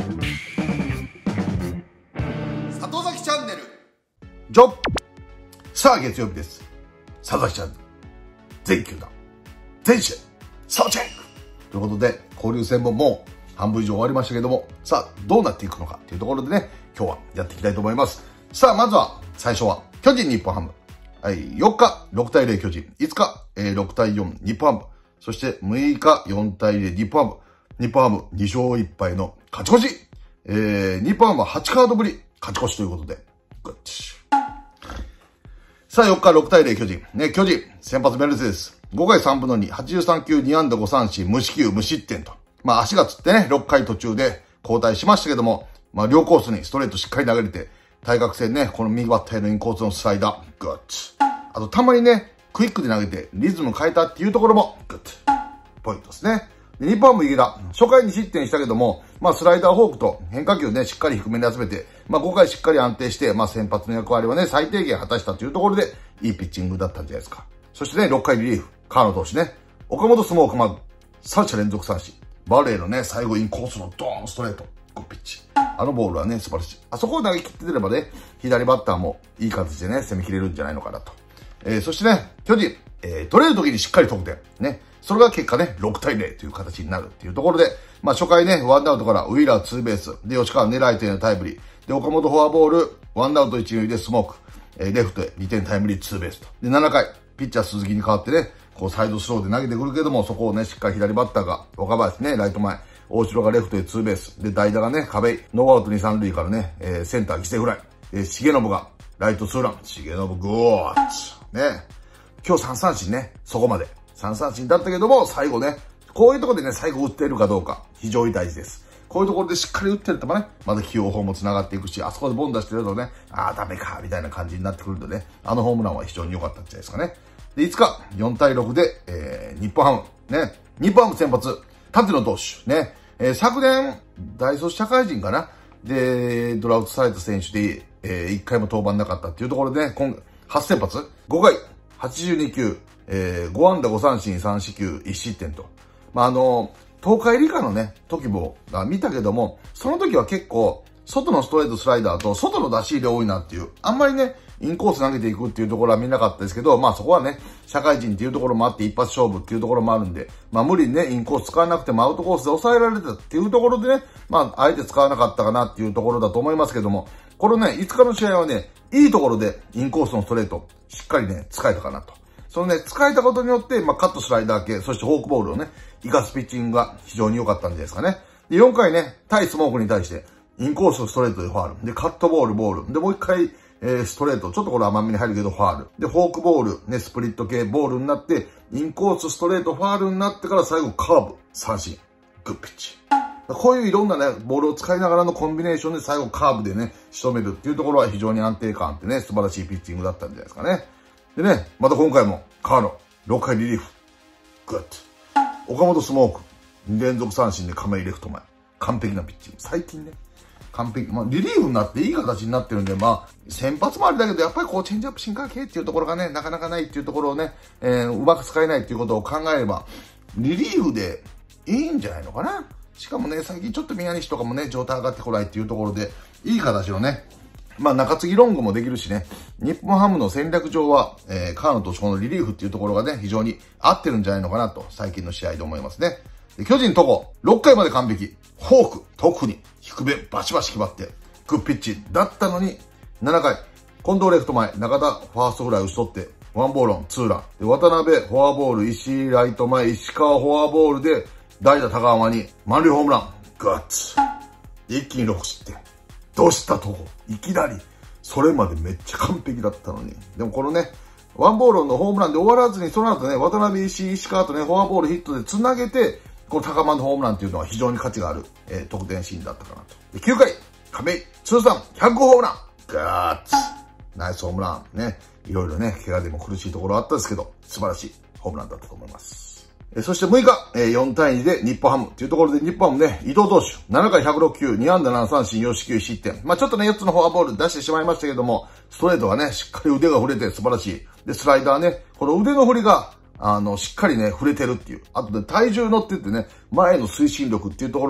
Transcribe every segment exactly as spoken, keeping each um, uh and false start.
里崎チャンネルジョブ。さあ月曜日です。里崎チャンネル全球団全試合総チェックということで、交流戦ももう半分以上終わりましたけども、さあどうなっていくのかというところでね、今日はやっていきたいと思います。さあまずは最初は巨人日本ハム、はい、よっかろくたいゼロ巨人、いつか、えー、ろくたいよん日本ハム、そしてむいかよんたいゼロ日本ハム、日本ハムにしょういっぱいの勝ち越し、えー、日本ハムははちカードぶり勝ち越しということで、グッチ。さあよっかろくたいゼロ巨人、ね、巨人先発メルセデス、ごかいさんぶんのに、はちじゅうさんきゅうにあんだごさんしん、無四球無失点と、まあ足がつってね、ろっかい途中で交代しましたけども、まあ両コースにストレートしっかり投げれて、対角線ね、この右バッターへのインコースのスライダー、グッチ。あとたまにね、クイックで投げてリズム変えたっていうところも、グッチ。ポイントですね。で、日本ハム池田、初回に失点したけども、まあスライダーフォークと変化球ね、しっかり低めに集めて、まあごかいしっかり安定して、まあ先発の役割はね、最低限果たしたというところで、いいピッチングだったんじゃないですか。そしてね、ろっかいリリーフ、川野投手ね、岡本スモークマグ、さんしゃれんぞく三振。バレーのね、最後インコースのドーンストレート、グッピッチ。あのボールはね、素晴らしい。あそこを投げ切って出ればね、左バッターもいい形でね、攻め切れるんじゃないのかなと。えー、そしてね、巨人、えー、取れる時にしっかり得点。ね。それが結果ね、ろくたいゼロという形になるっていうところで、まあ初回ね、ワンアウトからウィーラーツーベース、で、吉川狙い点のタイムリー、で、岡本フォアボール、ワンアウト一塁でスモーク、えー、レフトへにてんタイムリーツーベースと。で、ななかい、ピッチャー鈴木に代わってね、こうサイドスローで投げてくるけども、そこをね、しっかり左バッターが、若林ね、ライト前、大城がレフトへツーベース、で、代打がね、壁、ノーアウトに、さんるいからね、えー、センター犠牲フライ、で、重信が、ライトツーラン、重信ゴーッチ、ね。今日さんさんしんね、そこまで。さんさんしんだったけども、最後ね、こういうところでね、最後打っているかどうか、非常に大事です。こういうところでしっかり打ってるとね、また起用法も繋がっていくし、あそこでボン出してるとね、ああ、ダメか、みたいな感じになってくるとね、あのホームランは非常に良かったんじゃないですかね。で、いつか、よんたいろくで、えー、日本ハム、ね、日本ハム先発、立野投手、ね、えー、昨年、大卒社会人かな、で、ドラフトされた選手で、えー、いっかいも登板なかったっていうところでね、今、初先発、ごかい、はちじゅうにきゅう、えー、ごあんだごさんしんさんしきゅういち失点と。まあ、あの、東海理科のね、時も見たけども、その時は結構、外のストレートスライダーと外の出し入れ多いなっていう、あんまりね、インコース投げていくっていうところは見なかったですけど、まあそこはね、社会人っていうところもあって一発勝負っていうところもあるんで、まあ無理にね、インコース使わなくてもアウトコースで抑えられたっていうところでね、まああえて使わなかったかなっていうところだと思いますけども、このね、いつかの試合はね、いいところでインコースのストレート、しっかりね、使えたかなと。そのね、使えたことによって、まあカットスライダー系、そしてフォークボールをね、生かすピッチングが非常に良かったんじゃないですかね。で、よんかいね、対スモークに対して、インコースストレートでファール。で、カットボール、ボール。で、もう一回、えー、ストレート。ちょっとこれ甘めに入るけど、ファール。で、フォークボール、ね、スプリット系ボールになって、インコースストレート、ファールになってから最後カーブ、三振。グッピッチ。こういういろんなね、ボールを使いながらのコンビネーションで最後カーブでね、仕留めるっていうところは非常に安定感あってね、素晴らしいピッチングだったんじゃないですかね。でね、また今回も、カーノ、ろっかいリリーフ。グッド。岡本スモーク、にれんぞく三振で亀井レフト前。完璧なピッチング。最近ね、完璧。まあ、リリーフになっていい形になってるんで、まあ、先発もあれだけど、やっぱりこう、チェンジアップ進化系っていうところがね、なかなかないっていうところをね、えー、うまく使えないっていうことを考えれば、リリーフでいいんじゃないのかな。しかもね、最近ちょっと宮西とかもね、状態上がってこないっていうところで、いい形のね、まあ、中継ぎロングもできるしね、日本ハムの戦略上は、えー、川野投手このリリーフっていうところがね、非常に合ってるんじゃないのかなと、最近の試合で思いますね。で巨人とこ、ろっかいまで完璧。フォーク、特に、低め、バシバシ決まって、グッピッチだったのに、ななかい、近藤レフト前、中田ファーストフライ打ち取って、ワンボールオン、ツーラン。で、渡辺フォアボール、石井ライト前、石川フォアボールで、代打高浜に満塁ホームラン。ガッツ。一気にろくしってん。どうしたとこ。いきなり。それまでめっちゃ完璧だったのに。でもこのね、ワンボールのホームランで終わらずに、その後ね、渡辺石井石川とね、フォアボールヒットで繋げて、この高間のホームランっていうのは非常に価値がある、えー、得点シーンだったかなと。で、きゅうかい、亀井、通算ひゃくホームラン。ガーッツ。ナイスホームラン。ね。いろいろね、怪我でも苦しいところあったんですけど、素晴らしいホームランだったと思います。えー、そしてむいか、えー、よんたいにで日本ハムっていうところで日本ハムね、伊藤投手、ななかいひゃくろくきゅう、にあんだななさんしん、よんしきゅう失点。まあちょっとね、よっつのフォアボール出してしまいましたけども、ストレートがね、しっかり腕が振れて素晴らしい。で、スライダーね、この腕の振りが、あの、しっかりね、触れてるっていう。あとで体重乗ってってね、前の推進力っていうところが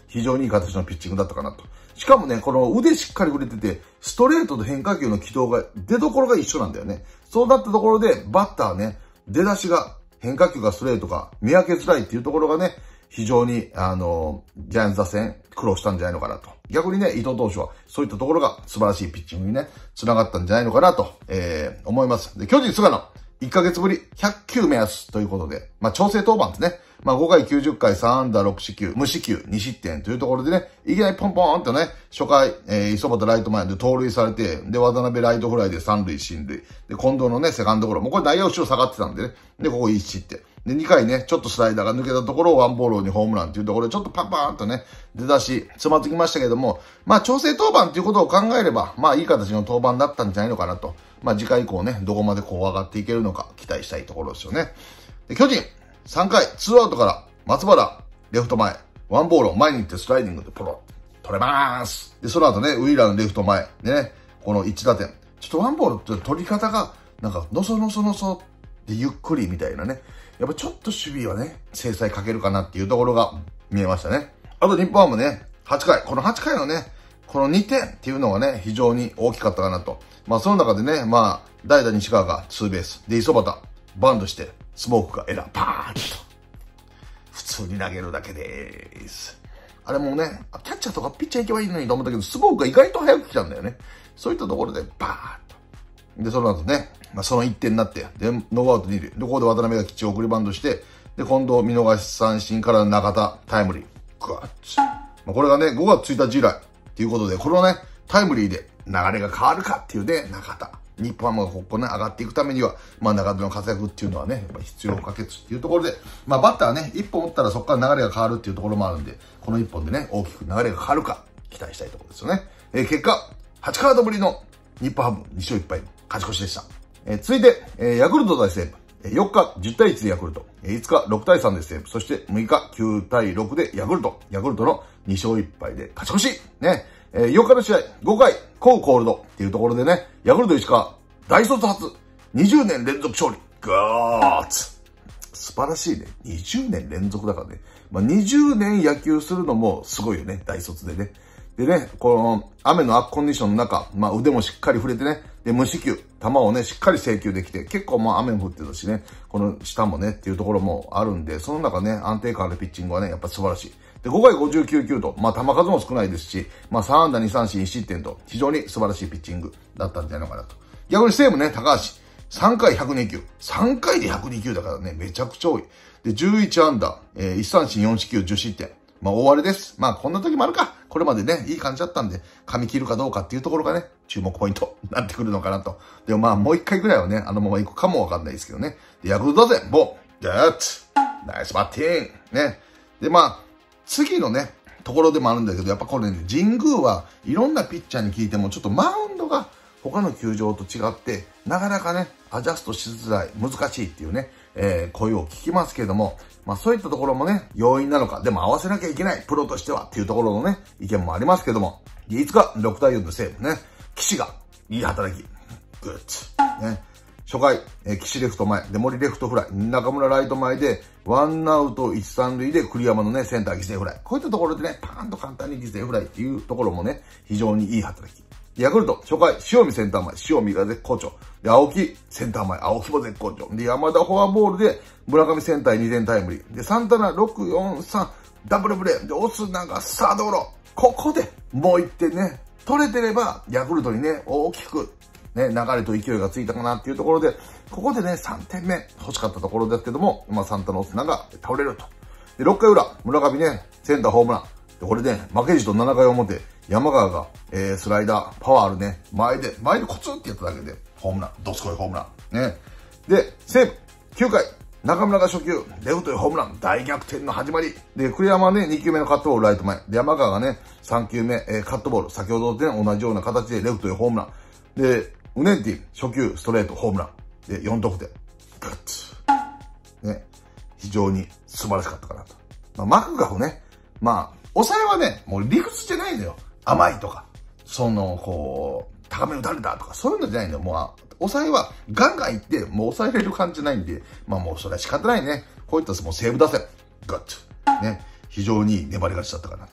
非常にいい形のピッチングだったかなと。しかもね、この腕しっかり振れてて、ストレートと変化球の軌道が、出所が一緒なんだよね。そうなったところで、バッターね、出だしが、変化球がストレートか見分けづらいっていうところがね、非常に、あの、ジャイアンツ打線苦労したんじゃないのかなと。逆にね、伊藤投手はそういったところが素晴らしいピッチングにね、繋がったんじゃないのかなと、えー、思います。で、巨人菅野、いっかげつぶりひゃっきゅう目安ということで、まあ、調整登板ですね。まあ、ごかいきゅうじゅっかいさんあんだろくしきゅう、無四球にしってんというところでね、いきなりポンポンとね、初回、えー、磯端ライト前で盗塁されて、で、渡辺ライトフライで三塁進塁。で、近藤のね、セカンドゴロ。もうこれ内野後ろ下がってたんでね。で、ここいち失点。で、にかいね、ちょっとスライダーが抜けたところをワンボールにホームランっていうところで、ちょっとパンパーンとね、出だし、つまずきましたけども、まあ、調整登板っていうことを考えれば、まあ、いい形の登板だったんじゃないのかなと。まあ、次回以降ね、どこまでこう上がっていけるのか、期待したいところですよね。で、巨人、さんかい、ツーアウトから、松原、レフト前、ワンボールを前に行ってスライディングでポロッ、取れまーす。で、その後ね、ウィーラーのレフト前、でね、このいち打点。ちょっとワンボールって取り方が、なんか、のそのそのそ、で、ゆっくりみたいなね。やっぱちょっと守備はね、制裁かけるかなっていうところが見えましたね。あと日本ハムね、はちかい、このはちかいのね、このにてんっていうのがね、非常に大きかったかなと。まあその中でね、まあ、代打西川がツーベース。で、磯端、バンドして、スモークがエラー、パーンと。普通に投げるだけでーす。あれもね、キャッチャーとかピッチャー行けばいいのにと思ったけど、スモークが意外と早く来たんだよね。そういったところで、バーッと。で、その後ね、まあそのいってんになって、で、ノーアウトに塁。で、ここで渡辺がきっちり送りバントして、で、今度見逃し三振から中田、タイムリー。グワッチ。まあこれがね、ごがつついたち以来。っていうことで、このね、タイムリーで流れが変わるかっていうね、中田。日本ハムがここね、上がっていくためには、まあ中田の活躍っていうのはね、やっぱ必要不可欠っていうところで、まあバッターはね、一本打ったらそこから流れが変わるっていうところもあるんで、この一本でね、大きく流れが変わるか、期待したいところですよね。えー、結果、はちカードぶりの日本ハムにしょういっぱい、勝ち越しでした。えー、続いて、えー、ヤクルト対西武。よっかじゅうたいいちでヤクルト。いつかろくたいさんで西武。そしてむいかきゅうたいろくでヤクルト。ヤクルトのにしょういっぱいで勝ち越し。ね。えー、よっかの試合、ごかい、コウコールドっていうところでね、ヤクルト石川、大卒初、にじゅうねん連続勝利。ガーッツ。素晴らしいね。にじゅうねん連続だからね。まあ、にじゅうねん野球するのもすごいよね。大卒でね。でね、この雨の悪コンディションの中、まあ腕もしっかり触れてね、で、無四球、球をね、しっかり制球できて、結構まあ雨も降ってたしね、この下もねっていうところもあるんで、その中ね、安定感あるピッチングはね、やっぱ素晴らしい。で、ごかいごじゅうきゅうきゅうと、まあ球数も少ないですし、まあさんあんだにさんしんいち失点と、非常に素晴らしいピッチングだったんじゃないのかなと。逆に西武ね、高橋、さんかいひゃくにきゅう。さんかいでひゃくにきゅうだからね、めちゃくちゃ多い。で、じゅういちあんだ、えー、いちさんしんよんしきゅうじゅう失点。まあ大荒れです。まあこんな時もあるか。これまでね、いい感じだったんで、噛み切るかどうかっていうところがね、注目ポイントになってくるのかなと。でもまあもう一回ぐらいはね、あのまま行くかもわかんないですけどね。で、ヤクルト打線、ボン、ゲッツ、ナイスバッティング、ね。で、まあ、次のね、ところでもあるんだけど、やっぱこれね、神宮はいろんなピッチャーに聞いても、ちょっとマウンドが他の球場と違って、なかなかね、アジャストしづらい、難しいっていうね、えー、声を聞きますけれども、まあそういったところもね、要因なのか、でも合わせなきゃいけない、プロとしてはっていうところのね、意見もありますけども、いつかろくたいよんで西武ね、岸がいい働き、グッツ、ね。初回、えー、岸レフト前、で森レフトフライ、中村ライト前で、ワンアウトいち、さんるいで栗山のね、センター犠牲フライ。こういったところでね、パーンと簡単に犠牲フライっていうところもね、非常にいい働き。ヤクルト、初回、塩見センター前、塩見が絶好調。で、青木、センター前、青木も絶好調。で、山田フォアボールで、村上センターにてんタイムリー。で、サンタナろく、よん、さん、ダブルプレー。で、オスナがサードゴロ。ここで、もういってんね、取れてれば、ヤクルトにね、大きく、ね、流れと勢いがついたかなっていうところで、ここでね、さんてんめ欲しかったところですけども、まあ、サンタのオスナが倒れると。で、ろっかい裏、村上ね、センターホームラン。で、これね、負けじとななかい表、山川が、えー、スライダー、パワーあるね、前で、前でコツってやっただけで、ホームラン、どすこいホームラン。ね。で、西武、きゅうかい、中村が初球、レフトへホームラン、大逆転の始まり。で、栗山はね、にきゅうめのカットボールライト前。で、山川がね、さんきゅうめ、えー、カットボール、先ほどとね、同じような形でレフトへホームラン。で、ウネンティ、初球、ストレート、ホームラン。で、よんとくてん。グッツ。ね。非常に素晴らしかったかなと。まあ、マクガフね。まあ、抑えはね、もう理屈じゃないのよ。甘いとか。その、こう、高め打たれたとか、そういうのじゃないのよ。もう、抑えはガンガンいって、もう抑えれる感じじゃないんで、まあもうそれは仕方ないね。こういったもう西武打線、グッと。ね。非常に粘り勝ちだったかなと。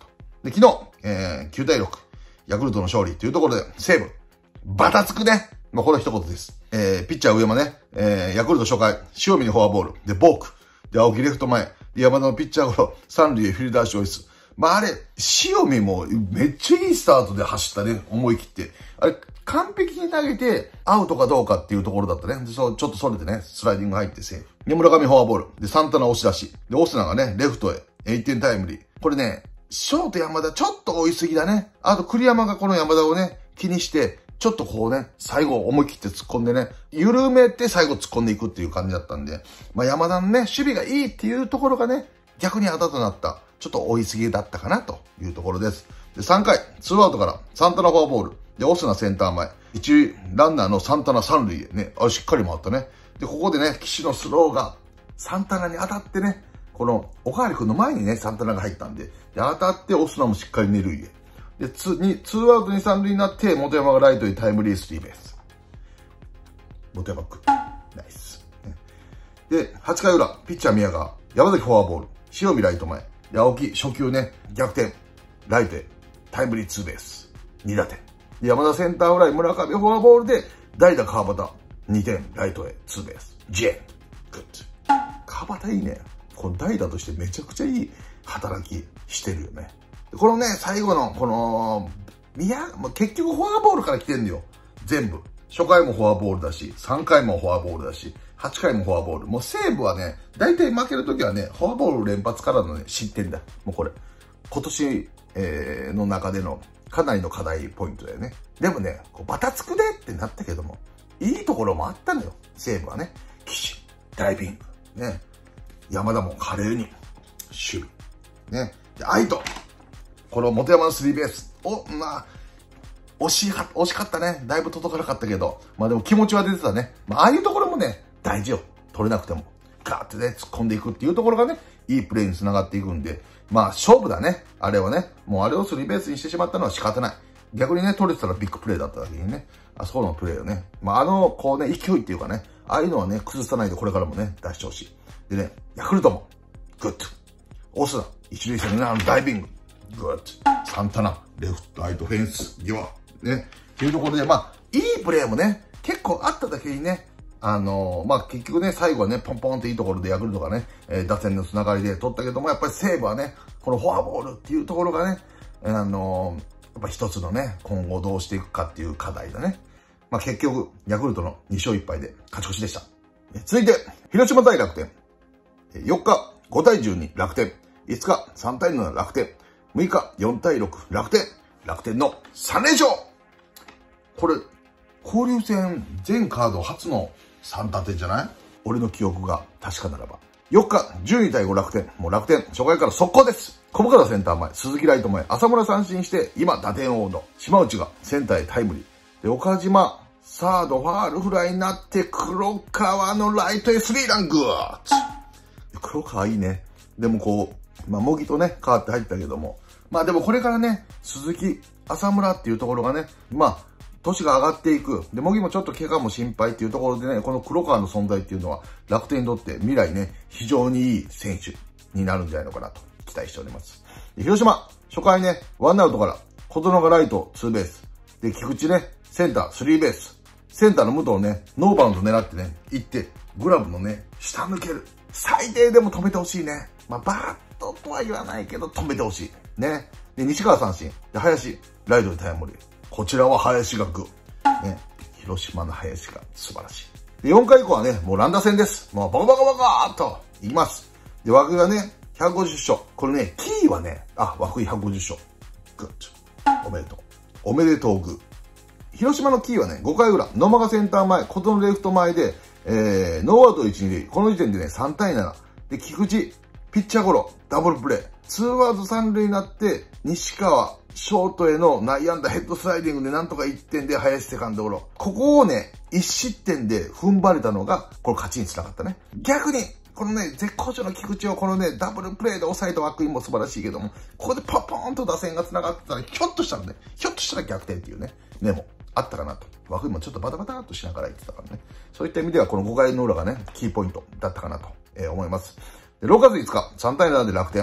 で、昨日、えー、きゅうたいろく、ヤクルトの勝利というところで、西武、バタつくね。まあ、これは一言です。えー、ピッチャー上山ね、えー、ヤクルト初回、塩見にフォアボール、で、ボーク、で、青木レフト前、で、山田のピッチャーゴロ、三塁へフィルダーショイス。まあ、あれ、塩見もめっちゃいいスタートで走ったね、思い切って。あれ、完璧に投げて、アウトかどうかっていうところだったね。で、そう、ちょっとそれでね、スライディング入ってセーフ。で、村上フォアボール。で、サンタナ押し出し。で、オスナがね、レフトへ、いってんタイムリー。これね、ショート山田ちょっと追いすぎだね。あと栗山がこの山田をね、気にして、ちょっとこうね、最後思い切って突っ込んでね、緩めて最後突っ込んでいくっていう感じだったんで、まあ山田のね、守備がいいっていうところがね、逆にあだとなった、ちょっと追いすぎだったかなというところです。で、さんかい、ツーアウトからサンタナフォアボール。で、オスナセンター前。一塁ランナーのサンタナ三塁へね、あれしっかり回ったね。で、ここでね、岸のスローがサンタナに当たってね、この、おかわりくんの前にね、サンタナが入ったんで、で、当たってオスナもしっかり二塁へ。で、ツー、ツーアウトに三塁になって、本山がライトにタイムリースリーベース。本山くん。ナイス。で、はちかい裏、ピッチャー宮川、山崎フォアボール、塩見ライト前。で、青木、初球ね、逆転。ライトへ、タイムリーツーベース。にだてん。で、山田センターフライ、村上フォアボールで、代打川端、にてん、ライトへ、ツーベース。ジェン。グッド。川端いいね。この代打としてめちゃくちゃいい働きしてるよね。このね、最後の、この、宮、結局フォアボールから来てんだよ。全部。初回もフォアボールだし、さんかいもフォアボールだし、はちかいもフォアボール。もう西武はね、大体負けるときはね、フォアボール連発からのね、失点だ。もうこれ。今年、えー、の中でのかなりの課題ポイントだよね。でもね、こうバタつくでってなったけども、いいところもあったのよ。西武はね。岸、ダイビング。ね。山田も華麗に、守備。ね。で、愛斗。この本山のスリーベース。お、まあ、惜しい、惜しかったね。だいぶ届かなかったけど。まあでも気持ちは出てたね。まあ、ああいうところもね、大事よ。取れなくても。ガーってね、突っ込んでいくっていうところがね、いいプレーに繋がっていくんで。まあ、勝負だね。あれはね。もうあれをスリーベースにしてしまったのは仕方ない。逆にね、取れてたらビッグプレーだっただけにね。あそこのプレーをね。まあ、あの、こうね、勢いっていうかね。ああいうのはね、崩さないでこれからもね、出してほしい。でね、ヤクルトも、グッド。オスナ、一塁線のダイビング。グッド。サンタナ、レフト、ライト、フェンス、ギワ。ね。っていうところで、まあ、いいプレーもね、結構あっただけにね、あのー、まあ、結局ね、最後はね、ポンポンっていいところでヤクルトがね、えー、打線のつながりで取ったけども、やっぱり西武はね、このフォアボールっていうところがね、あのー、やっぱ一つのね、今後どうしていくかっていう課題だね。まあ、結局、ヤクルトのにしょういっぱいで勝ち越しでした。続いて、広島対楽天。よっか、ごたいじゅうに楽天。いつか、さんたいなな楽天。むいか、よんたいろく楽天。楽天のさんれんしょう。これ、交流戦全カード初のさんたてじゃない？俺の記憶が確かならば。よっか、じゅうにたいご楽天。もう楽天、初回から速攻です。小深田センター前、鈴木ライト前、浅村三振して、今打点王の島内がセンターへタイムリー。で、岡島、サードファールフライになって、黒川のライトへスリーラングーッ黒川いいね。でもこう、まあ、茂木とね、変わって入ったけども。まあでもこれからね、鈴木、浅村っていうところがね、まあ、年が上がっていく。で、茂木もちょっと怪我も心配っていうところでね、この黒川の存在っていうのは、楽天にとって未来ね、非常にいい選手になるんじゃないのかなと期待しております。で広島、初回ね、ワンアウトから、琴ノがライト、ツーベース。で、菊池ね、センター、スリーベース。センターの武藤ね、ノーバウンド狙ってね、行って、グラブのね、下抜ける。最低でも止めてほしいね。まあ、バーッととは言わないけど、止めてほしい。ね。で、西川三振。で、林、ライトでタイムリー。こちらは林がグー。ね。広島の林が素晴らしい。で、よんかい以降はね、もう乱打戦です。もうバカバカバカーっと、いきます。で、枠がね、ひゃくごじゅっしょう。これね、キーはね、あ、枠ひゃくごじゅっしょう。グッド。おめでとう。おめでとうグー。広島のキーはね、ごかい裏、野間がセンター前、琴のレフト前で、えー、ノーアウトいち、にるい。この時点でね、さんたいなな。で、菊池、ピッチャーゴロ、ダブルプレー。ツーアウトさんるいになって、西川、ショートへの内野安打ヘッドスライディングでなんとかいってんで林セカンドゴロ。ここをね、いちしってんで踏ん張れたのが、これ勝ちにつながったね。逆に、このね、絶好調の菊池をこのね、ダブルプレーで抑えた枠員も素晴らしいけども、ここでポポーンと打線が繋がってたら、ひょっとしたらね、ひょっとしたら逆転っていうね、メモあったかなと。枠員もちょっとバタバタっとしながら言ってたからね。そういった意味では、このごかいの裏がね、キーポイントだったかなと、えー、思います。でろくがついつか、さんたいななで楽天。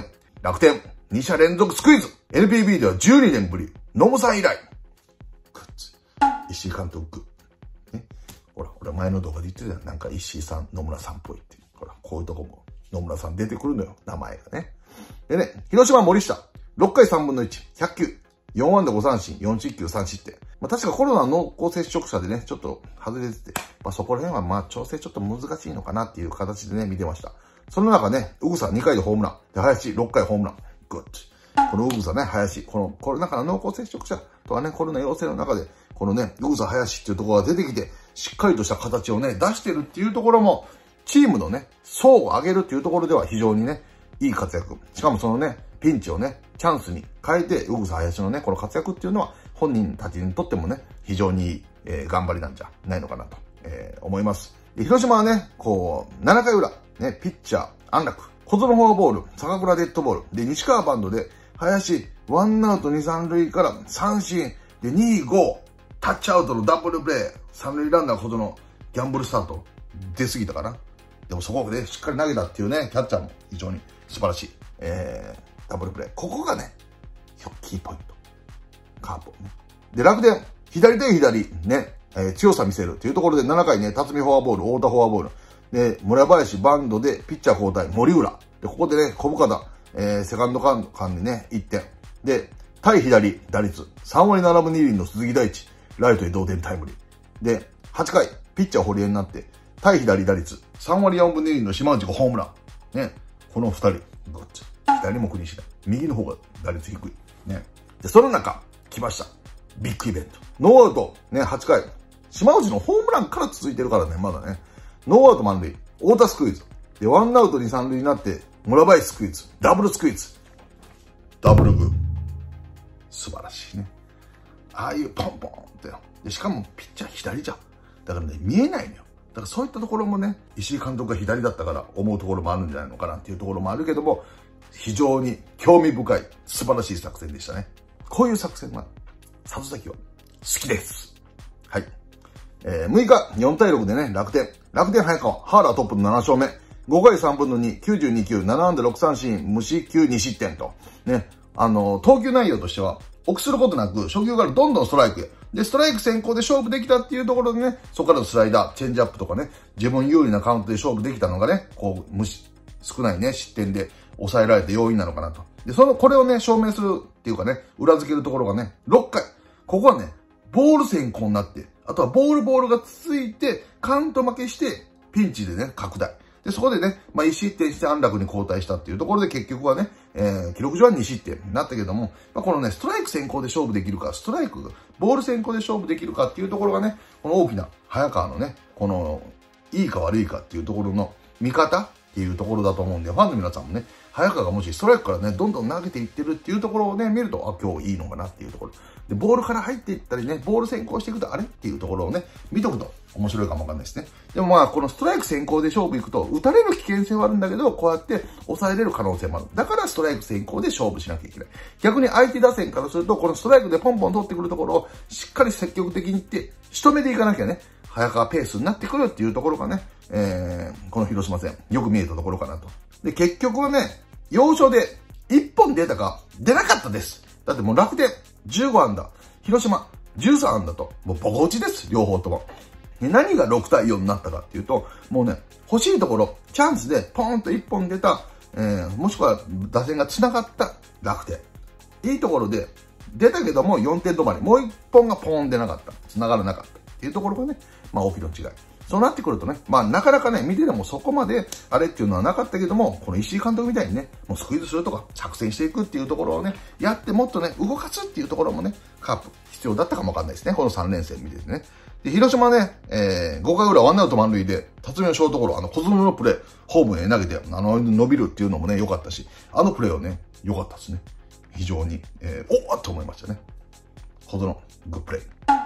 楽天、にしゃ連続スクイズ。エヌピービー ではじゅうにねんぶり。野茂さん以来。グッズ。石井監督。ね。ほら、俺前の動画で言ってたよ。なんか石井さん、野村さんっぽいって。ほら、こういうとこも野村さん出てくるのよ。名前がね。でね、広島森下。ろっかいさんぶんのいち。ひゃくきゅう。よんあんだごさんしん、よんしっきゅうさんしってん。まあ確かコロナ濃厚接触者でね、ちょっと外れてて、まあそこら辺はまあ調整ちょっと難しいのかなっていう形でね、見てました。その中ね、うぐさにかいでホームラン。で、林ろっかいホームラン。グッド。このうぐさね、林。このコロナ禍の濃厚接触者とはね、コロナ陽性の中で、このね、うぐさ林っていうところが出てきて、しっかりとした形をね、出してるっていうところも、チームのね、層を上げるっていうところでは非常にね、いい活躍。しかもそのね、ピンチをね、チャンスに変えて、うぐさ林のね、この活躍っていうのは、本人たちにとってもね、非常にいい、えー、頑張りなんじゃないのかなと、えー、思います。で、広島はね、こう、ななかいうら、ね、ピッチャー、安楽、小園フォアボール、坂倉デッドボール、で、西川バンドで、林、ワンアウトに、さんるいから三振、で、に、ご、タッチアウトのダブルプレー、三塁ランナーほどのギャンブルスタート、出過ぎたかな。でもそこでしっかり投げたっていうね、キャッチャーも非常に素晴らしい。えー、ダブルプレー。ここがね、キーポイント。カープね。で、楽天、左対左、ね、えー、強さ見せるっていうところでななかいね、辰巳フォアボール、太田フォアボール。で、村林バンドでピッチャー交代、森浦。で、ここでね、小深田、えー、セカンド間にね、いってん。で、対左、打率、さんわりななぶにりいの鈴木大地、ライトへ同点タイムリー。で、はちかい、ピッチャー堀江になって、対左打率、さんわりよんぶにりいの島内がホームラン。ね、このふたり、グッチ。左も国西だ。右の方が打率低い。ね。で、その中、来ました。ビッグイベント。ノーアウト、ね、はちかい。島内のホームランから続いてるからね、まだね。ノーアウト満塁。太田スクイズ。で、ワンアウトに、さんるいになって、村林スクイズ。ダブルスクイズ。ダブルグー。素晴らしいね。ああいうポンポンってよ。で、しかもピッチャー左じゃん。だからね、見えないのよ。だからそういったところもね、石井監督が左だったから思うところもあるんじゃないのかなっていうところもあるけども、非常に興味深い素晴らしい作戦でしたね。こういう作戦は、里崎は好きです。はい。えー、むいかよんたいろくでね、楽天。楽天早川、ハーラートップのななしょうめ。ごかいさんぶんのに、きゅうじゅうにきゅう、ななあんだろくさんしん、無四球にしってんと。ね。あの、投球内容としては、臆することなく、初球からどんどんストライクへ。で、ストライク先行で勝負できたっていうところでね、そこからのスライダー、チェンジアップとかね、自分有利なカウントで勝負できたのがね、こう、無し、少ないね、失点で抑えられた要因なのかなと。で、その、これをね、証明するっていうかね、裏付けるところがね、ろっかい。ここはね、ボール先行になって、あとはボールボールが続いて、カウント負けして、ピンチでね、拡大。で、そこでね、まあ、いち失点して安楽に交代したっていうところで結局はね、えー、記録上はに失点になったけども、まあ、このね、ストライク先行で勝負できるか、ストライク、ボール先行で勝負できるかっていうところがね、この大きな早川のね、この、いいか悪いかっていうところの見方っていうところだと思うんで、ファンの皆さんもね、早川がもしストライクからね、どんどん投げていってるっていうところをね、見ると、あ、今日いいのかなっていうところ。で、ボールから入っていったりね、ボール先行していくと、あれっていうところをね、見とくと面白いかもわかんないですね。でもまあ、このストライク先行で勝負いくと、打たれる危険性はあるんだけど、こうやって抑えれる可能性もある。だからストライク先行で勝負しなきゃいけない。逆に相手打線からすると、このストライクでポンポン取ってくるところを、しっかり積極的にいって、仕留めていかなきゃね、早川ペースになってくるっていうところがね、えー、この広島戦、よく見えたところかなと。で、結局はね、要所でいっぽん出たか、出なかったです。だってもう楽天じゅうごあんだ、広島じゅうさんあんだと、もうボコ打ちです、両方とも。で、何がろくたいよんになったかっていうと、もうね、欲しいところ、チャンスでポーンといっぽん出た、えー、もしくは打線が繋がった楽天。いいところで、出たけどもよんてん止まり、もういっぽんがポーン出なかった、繋がらなかったっていうところがね、まあ大きな違い。そうなってくるとね、まあなかなかね、見ててもそこまであれっていうのはなかったけども、この石井監督みたいにね、もうスクイズするとか作戦していくっていうところをね、やってもっとね、動かすっていうところもね、カープ必要だったかもわかんないですね。このさんれんせん見ててね。で、広島ね、えー、ごかいうらワンアウト満塁で、辰巳のショートゴロ、あの小園のプレー、ホームへ投げて、あの、伸びるっていうのもね、良かったし、あのプレーはね、良かったですね。非常に、えー、おーっと思いましたね。小園、グップレイ。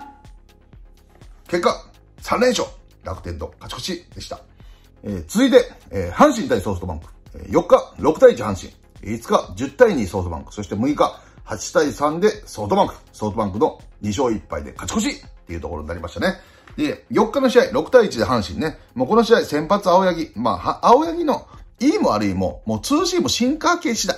結果、さんれんしょう。楽天と勝ち越しでした。えー、続いて、えー、阪神対ソフトバンク。えー、よっか、ろくたいいち阪神。いつか、じゅったいにソフトバンク。そしてむいか、はちたいさんでソフトバンク。ソフトバンクのにしょういっぱいで勝ち越しっていうところになりましたね。で、よっかの試合、ろくたいいちで阪神ね。もうこの試合、先発青柳。まあ、青柳のいいも悪いも、もうツーシームシンカー系次第。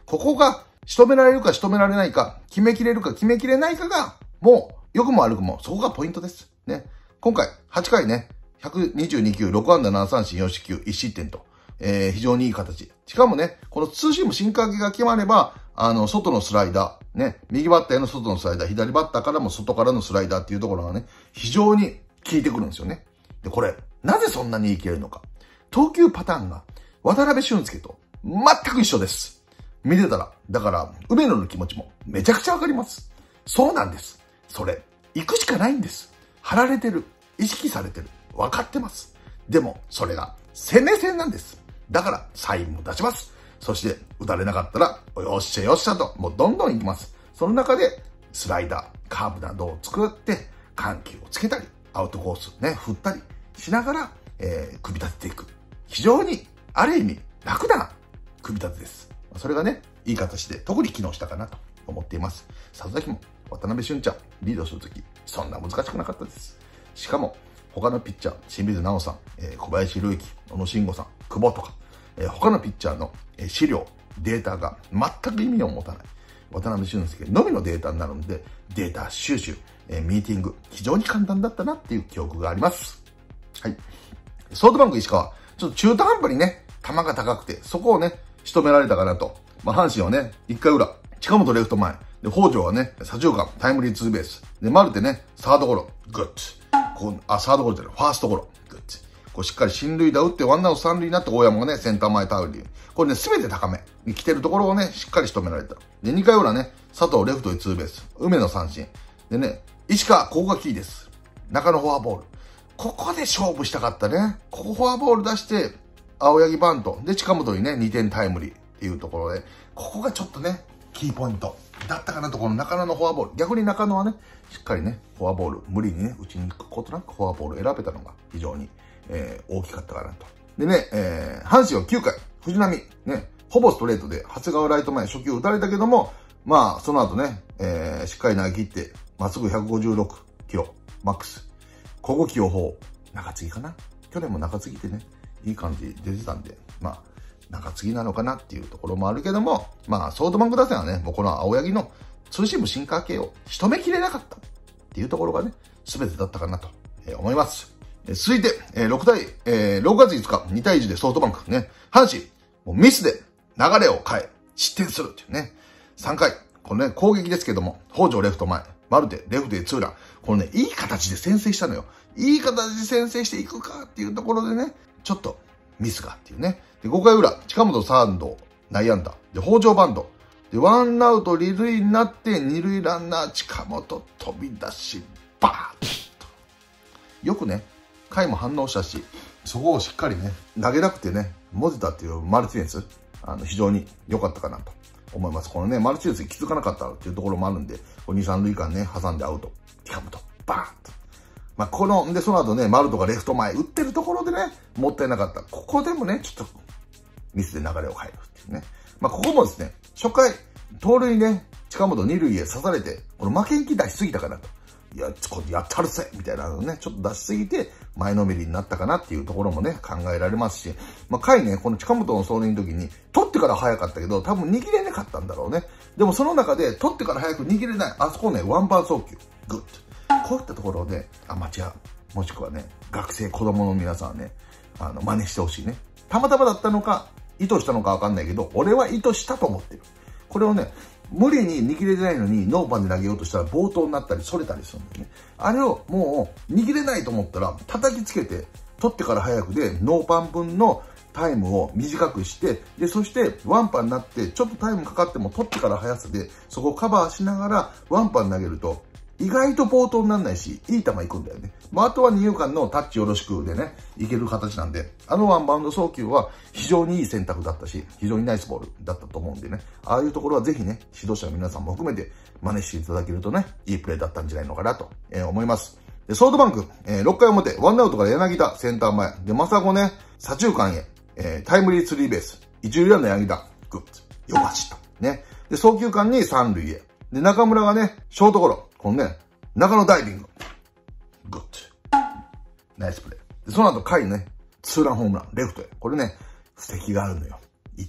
ここが仕留められるか仕留められないか、決めきれるか決めきれないかが、もう、良くも悪くも、そこがポイントです。ね。今回、はちかいね、ひゃくにじゅうにきゅう、ろくあんだななさんしんよんしきゅう、いちしってんと、えー、非常にいい形。しかもね、このツーシーム進化系が決まれば、あの、外のスライダー、ね、右バッターへの外のスライダー、左バッターからも外からのスライダーっていうところがね、非常に効いてくるんですよね。で、これ、なぜそんなにいけるのか。投球パターンが、渡辺俊介と全く一緒です。見てたら、だから、梅野の気持ちもめちゃくちゃわかります。そうなんです。それ、行くしかないんです。張られてる。意識されてる。わかってます。でも、それが、攻め戦なんです。だから、サインも出します。そして、打たれなかったら、よっしゃよっしゃと、もうどんどん行きます。その中で、スライダー、カーブなどを作って、緩急をつけたり、アウトコースね、振ったりしながら、えー、組み立てていく。非常に、ある意味、楽な組み立てです。それがね、いい形で、特に機能したかなと思っています。里崎も、渡辺俊ちゃん、リードするとき、そんな難しくなかったです。しかも、他のピッチャー、清水直さん、えー、小林瑠之、小野慎吾さん、久保とか、えー、他のピッチャーの、えー、資料、データが全く意味を持たない。渡辺俊介のみのデータになるので、データ収集、えー、ミーティング、非常に簡単だったなっていう記憶があります。はい。ソフトバンク石川、ちょっと中途半端にね、球が高くて、そこをね、仕留められたかなと。まあ、阪神はね、いっかい裏、近本レフト前、で、北条はね、左中間、タイムリーツーベース。で、マルテね、サードゴロ、グッド。こう、あ、サードゴロじゃない、ファーストゴロ、グッド。こう、しっかり進塁打打って、ワンアウト三塁になって大山がね、センター前タウリー。これね、すべて高めに来てるところをね、しっかり仕留められた。で、にかい裏ね、佐藤レフトにツーベース。梅野三振。でね、石川、ここがキーです。中野フォアボール。ここで勝負したかったね。ここフォアボール出して、青柳バント。で、近本にね、にてんタイムリーっていうところで、ここがちょっとね、キーポイントだったかなと、この中野のフォアボール。逆に中野はね、しっかりね、フォアボール、無理にね、打ちに行くことなくフォアボールを選べたのが非常に、えー、大きかったかなと。でね、えー、阪神はきゅうかい、藤浪、ね、ほぼストレートで、長谷川ライト前初球打たれたけども、まあ、その後ね、えー、しっかり投げ切って、まっすぐひゃくごじゅうろくキロ、マックス。ここ起用法、中継ぎかな。去年も中継ぎってね、いい感じ出てたんで、まあ、中継ぎなのかなっていうところもあるけども、まあ、ソフトバンク打線はね、もうこの青柳のツーシームシンカー系を仕留めきれなかったっていうところがね、全てだったかなと思います。続いて、ろくたい、えー、ろくがついつか、にたいいちでソフトバンクね、阪神、もうミスで流れを変え、失点するっていうね、さんかい、このね、攻撃ですけども、北条レフト前、マルテ、レフトでツーラン、このね、いい形で先制したのよ。いい形で先制していくかっていうところでね、ちょっとミスがっていうね。で、ごかい裏、近本サード、内野安打。で、北条バンド。で、ワンアウト二塁になって、二塁ランナー近本飛び出し、バーッと。よくね、回も反応したし、そこをしっかりね、投げなくてね、モジタっていうマルティネス、あの、非常に良かったかなと思います。このね、マルティネスに気づかなかったっていうところもあるんで、に、三塁間ね、挟んでアウト。近本、バーッと。まあ、この、で、その後ね、マルトがレフト前打ってるところでね、もったいなかった。ここでもね、ちょっと、ミスで流れを変えるっていうね。まあ、ここもですね、初回、盗塁ね、近本二塁へ刺されて、この負けん気出しすぎたかなと。いや、これやったるせみたいなのね、ちょっと出しすぎて、前のめりになったかなっていうところもね、考えられますし、まあ、回ね、この近本の走塁の時に、取ってから早かったけど、多分握れなかったんだろうね。でもその中で、取ってから早く握れない、あそこね、ワンバー送球、グッと。こういったところで、アマチュア、もしくはね、学生、子供の皆さんはね、あの、真似してほしいね。たまたまだったのか、意図したのかわかんないけど、俺は意図したと思ってる。これをね、無理に握れてないのに、ノーパンで投げようとしたら、暴投になったり、反れたりするんだよね。あれをもう、握れないと思ったら、叩きつけて、取ってから早くで、ノーパン分のタイムを短くして、で、そして、ワンパンになって、ちょっとタイムかかっても、取ってから速さで、そこをカバーしながら、ワンパン投げると、意外と暴投にならないし、いい球行くんだよね。まあ、あとは二遊間のタッチよろしくでね、いける形なんで、あのワンバウンド送球は非常にいい選択だったし、非常にナイスボールだったと思うんでね、ああいうところはぜひね、指導者の皆さんも含めて真似していただけるとね、いいプレーだったんじゃないのかなと、えー、思います。で、ソフトバンク、えー、ろっかい表、ワンアウトから柳田、センター前。で、まさごね、左中間へ、えー、タイムリースリーベース。一塁ランナー柳田、グッと、よかった。ね。で、送球間に三塁へ。で、中村がね、ショートゴロ。このね、中野ダイビング。グッド。ナイスプレー。で、その後、回ね、ツーランホームラン、レフトへ。これね、布石があるのよ。伊藤の。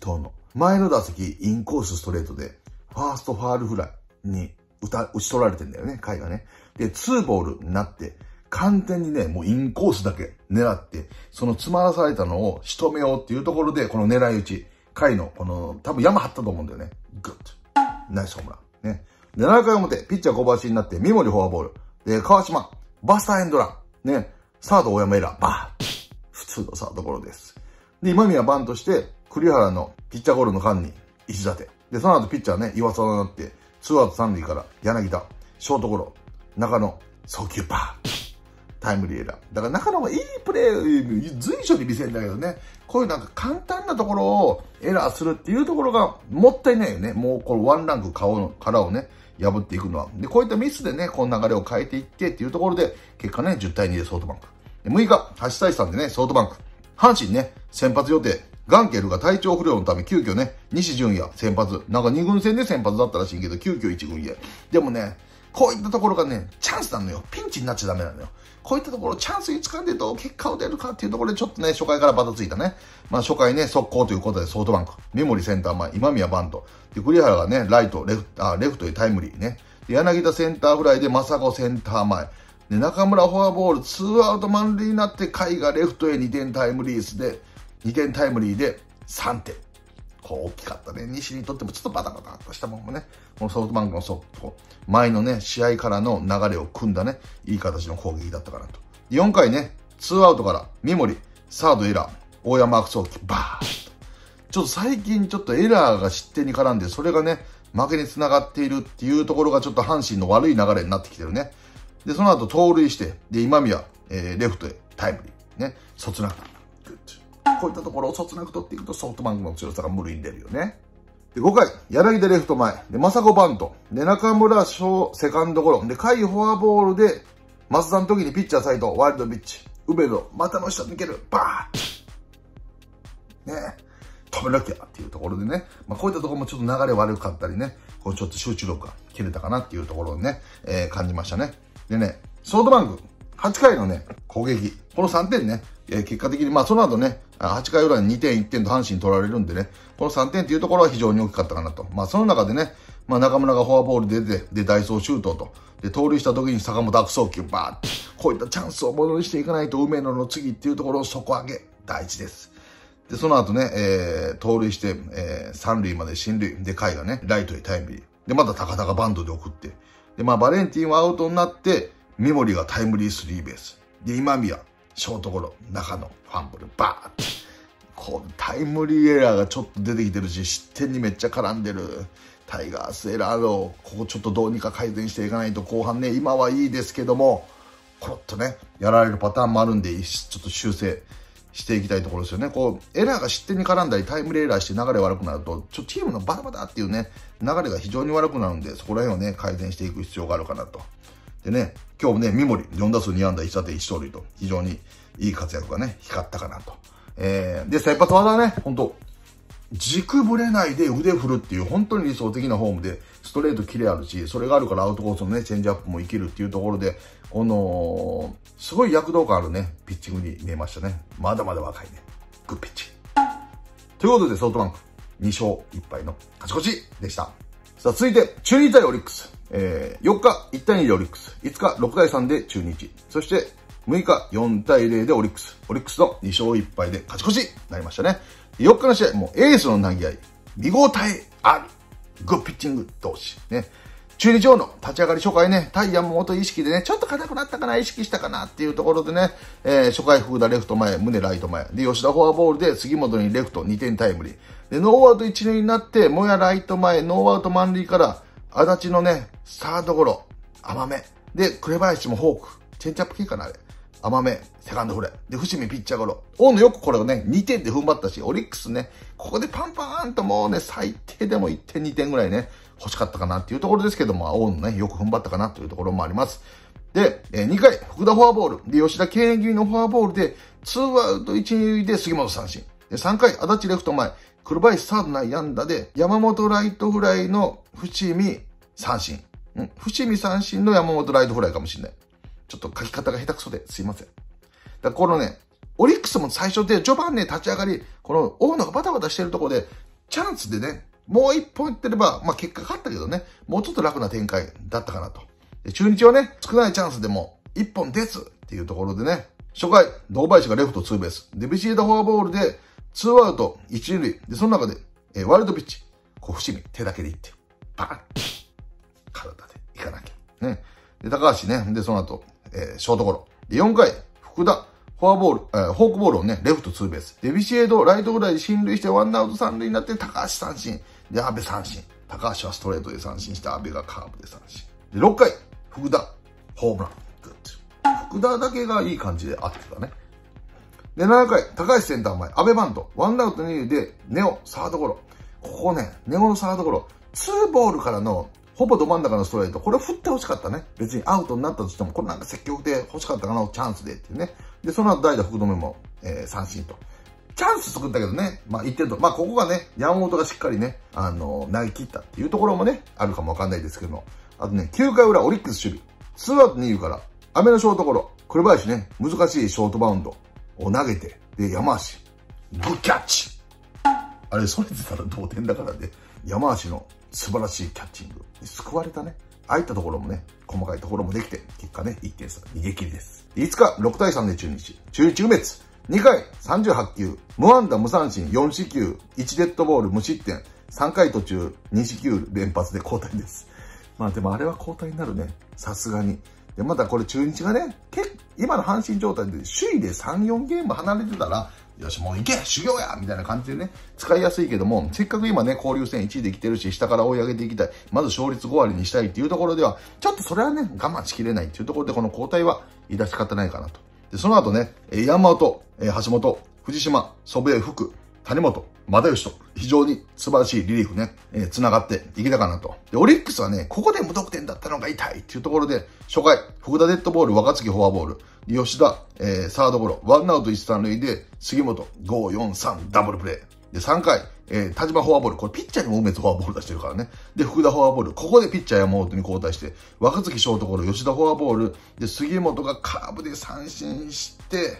前の打席、インコースストレートで、ファーストファールフライに打た、打ち取られてんだよね、甲斐がね。で、ツーボールになって、完全にね、もうインコースだけ狙って、その詰まらされたのを仕留めようっていうところで、この狙い撃ち、甲斐の、この、多分山張ったと思うんだよね。グッと。ナイスホームラン。ね。で、ななかい表、ピッチャー小林になって、三森フォアボール。で、川島、バスターエンドラン。ね。サード大山エラー。バーッ。普通のサードゴロです。で、今宮バントして、栗原のピッチャーゴロの間に石立て。で、その後ピッチャーね、岩沢になって、ツーアウト三塁から柳田、ショートゴロ、中野、送球バーッ。タイムリーエラー。だから中野はいいプレー、随所に見せるんだけどね、こういうなんか簡単なところをエラーするっていうところがもったいないよね。もうこのワンランク顔の殻をね、破っていくのは。で、こういったミスでね、この流れを変えていってっていうところで、結果ね、じゅうたいにでソフトバンク。でむいか、はちたいさんでね、ソフトバンク。阪神ね、先発予定。ガンケルが体調不良のため、急遽ね、西純也先発。なんかに軍戦で先発だったらしいけど、急遽いち軍へ。でもね、こういったところがね、チャンスなのよ。ピンチになっちゃダメなのよ。こういったところ、チャンスに掴んでどう結果を出るかっていうところで、ちょっとね、初回からバタついたね。まあ、初回ね、速攻ということで、ソフトバンク。三森センター前、今宮バント。で、栗原がね、ライト、レフト、あ、レフトへタイムリーね。で、柳田センターフライで、正子センター前。で、中村フォアボール、ツーアウト満塁になって、甲斐がレフトへにてんタイムリースで、にてんタイムリーでさんてん。こう大きかったね。西にとってもちょっとバタバタっとしたもんもね、このソフトバンクのソフト、前のね、試合からの流れを組んだね、いい形の攻撃だったかなと。よんかいね、ツーアウトから三森、サードエラー、大山悪送球、バーッと。ちょっと最近ちょっとエラーが失点に絡んで、それがね、負けにつながっているっていうところがちょっと阪神の悪い流れになってきてるね。で、その後盗塁して、で、今宮、えー、レフトへタイムリー。ね、そつなく。こういったところをそつなく取っていくとソフトバンクの強さが無類に出るよね。で、ごかい、柳田レフト前。で、正子バント。で、中村翔セカンドゴロ。で、甲斐フォアボールで、松田の時にピッチャーサイド、ワイルドピッチ。梅野、股の下抜ける。バーッね。止めなきゃっていうところでね。まあ、こういったところもちょっと流れ悪かったりね。こうちょっと集中力が切れたかなっていうところをね、えー、感じましたね。でね、ソフトバンク、はちかいのね、攻撃。このさんてんね、えー、結果的に、まあその後ね、はちかい裏ににてんいってんと阪神取られるんでね、このさんてんっていうところは非常に大きかったかなと。まあその中でね、まあ中村がフォアボールで出て、で、ダイソーシュートと、で、盗塁した時に坂本悪送球、バーッこういったチャンスをものにしていかないと、梅野の次っていうところを底上げ、第一です。で、その後ね、えー、盗塁して、えー、三塁まで進塁。で、甲斐がね、ライトへタイムリー。で、また高田がバントで送って。で、まあバレンティンはアウトになって、三森がタイムリースリーベース。で、今宮、ショートゴロ、中野、ファンブル、バーッこう、タイムリーエラーがちょっと出てきてるし、失点にめっちゃ絡んでる。タイガースエラーを、ここちょっとどうにか改善していかないと、後半ね、今はいいですけども、コロッとね、やられるパターンもあるんで、ちょっと修正していきたいところですよね。こう、エラーが失点に絡んだり、タイムリーエラーして流れ悪くなると、ちょっとチームのバタバタっていうね、流れが非常に悪くなるんで、そこら辺をね、改善していく必要があるかなと。でね、今日もね、三森、よんだすうにあんだいちたていちとうるいと、非常にいい活躍がね、光ったかなと。えー、で、先発技ね、ほんと、軸ぶれないで腕振るっていう、本当に理想的なフォームで、ストレートキレあるし、それがあるからアウトコースのね、チェンジアップもいけるっていうところで、この、すごい躍動感あるね、ピッチングに見えましたね。まだまだ若いね。グッピッチ。ということで、ソフトバンク、にしょういっぱいの勝ち越しでした。さあ、続いて、中日対オリックス。えー、よっかいったいにでオリックス。いつかろくたいさんで中日。そして、むいかよんたいぜろでオリックス。オリックスのにしょういっぱいで勝ち越しになりましたね。よっかの試合、もうエースの投げ合い。見応えある。グッピッチング同士。ね。中日王の立ち上がり初回ね、対山本意識でね、ちょっと硬くなったかな、意識したかなっていうところでね、えー、初回福田レフト前、宗ライト前。で、吉田フォアボールで杉本にレフトにてんタイムリー。で、ノーアウトいちるいになって、もやライト前、ノーアウト満塁から、足立のね、サードゴロ、甘め。で、紅林もフォーク。チェンジアップ系かな、あれ。甘め、セカンドフライ。で、伏見ピッチャーゴロ。大野よくこれをね、にてんで踏ん張ったし、オリックスね、ここでパンパーンともうね、最低でもいってん、にてんぐらいね、欲しかったかなっていうところですけども、大野ね、よく踏ん張ったかなというところもあります。で、えー、にかい、福田フォアボール。で、吉田敬遠気味のフォアボールで、ツーアウトいち、にるいで杉本三振。で、さんかい、足立レフト前。黒林サード内野安打で、山本ライトフライの伏見三振。ん伏見三振の山本ライトフライかもしれない。ちょっと書き方が下手くそですいません。だからこのね、オリックスも最初で序盤ね、立ち上がり、この大野がバタバタしてるところで、 チャンスでね、もう一本いってれば、まあ結果勝ったけどね、もうちょっと楽な展開だったかなと。で中日はね、少ないチャンスでも一本ですっていうところでね、初回、堂林がレフトツーベース。で、ビシエドフォアボールで、ツーアウト一二塁。で、その中で、えー、ワイルドピッチ。こう、伏見、手だけでいって、バーン体でいかなきゃ。ね。で、高橋ね。で、その後、えー、ショートゴロ。で、よんかい、福田、フォアボール、えー、フォークボールをね、レフトツーベース。で、ビシエド、ライトフライで進塁して、ワンアウト三塁になって、高橋三振。で、阿部三振。高橋はストレートで三振して、阿部がカーブで三振。で、ろっかい、福田、ホームラン。グッド。福田だけがいい感じで合ってたね。で、ななかい、高橋センター前、阿部バント、ワンアウト二塁で、ネオ、サードゴロ。ここね、ネオのサードゴロ、ツーボールからの、ほぼど真ん中のストレート、これ振って欲しかったね。別にアウトになったとしても、これなんか積極で欲しかったかな、チャンスでっていうね。で、その後代打福留も、えー、三振と。チャンス作ったけどね、まあいってんと、まあここがね、山本がしっかりね、あのー、投げ切ったっていうところもね、あるかもわかんないですけども。あとね、きゅうかい裏、オリックス守備。ツーアウト二塁から、阿部のショートゴロ、紅林ね、難しいショートバウンドを投げて、で、山足、グッキャッチ。あれ、それてたら同点だからね、山足の素晴らしいキャッチングに救われたね。ああいったところもね、細かいところもできて、結果ね、いってん差、逃げ切りです。いつか、ろくたいさんで中日。中日梅津。にかい、さんじゅうはちきゅう。無安打無三振、よん四球。いちデッドボール、無失点。さんかい途中、に四球連発で交代です。まあでもあれは交代になるね。さすがに。で、またこれ中日がね、結今の阪神状態で首位でさん、よんゲーム離れてたら、よし、もう行け修行やみたいな感じでね、使いやすいけども、せっかく今ね、交流戦いちいで来てるし、下から追い上げていきたい。まず勝率ごわりにしたいっていうところでは、ちょっとそれはね、我慢しきれないっていうところで、この交代は致し方ないかなと。で、その後ね、山本、橋本、藤島、祖父江、福、谷本、又吉と、非常に素晴らしいリリーフね、えー、繋がっていけたかなと。で、オリックスはね、ここで無得点だったのが痛いっていうところで、初回、福田デッドボール、若月フォアボール、吉田、えー、サードゴロ、ワンアウト一三塁で、杉本、ご、よん、さん、ダブルプレー。で、さんかい、えー、田島フォアボール。これピッチャーにも梅津フォアボール出してるからね。で、福田フォアボール。ここでピッチャー山本に交代して、若月ショートゴロ、吉田フォアボール。で、杉本がカーブで三振して、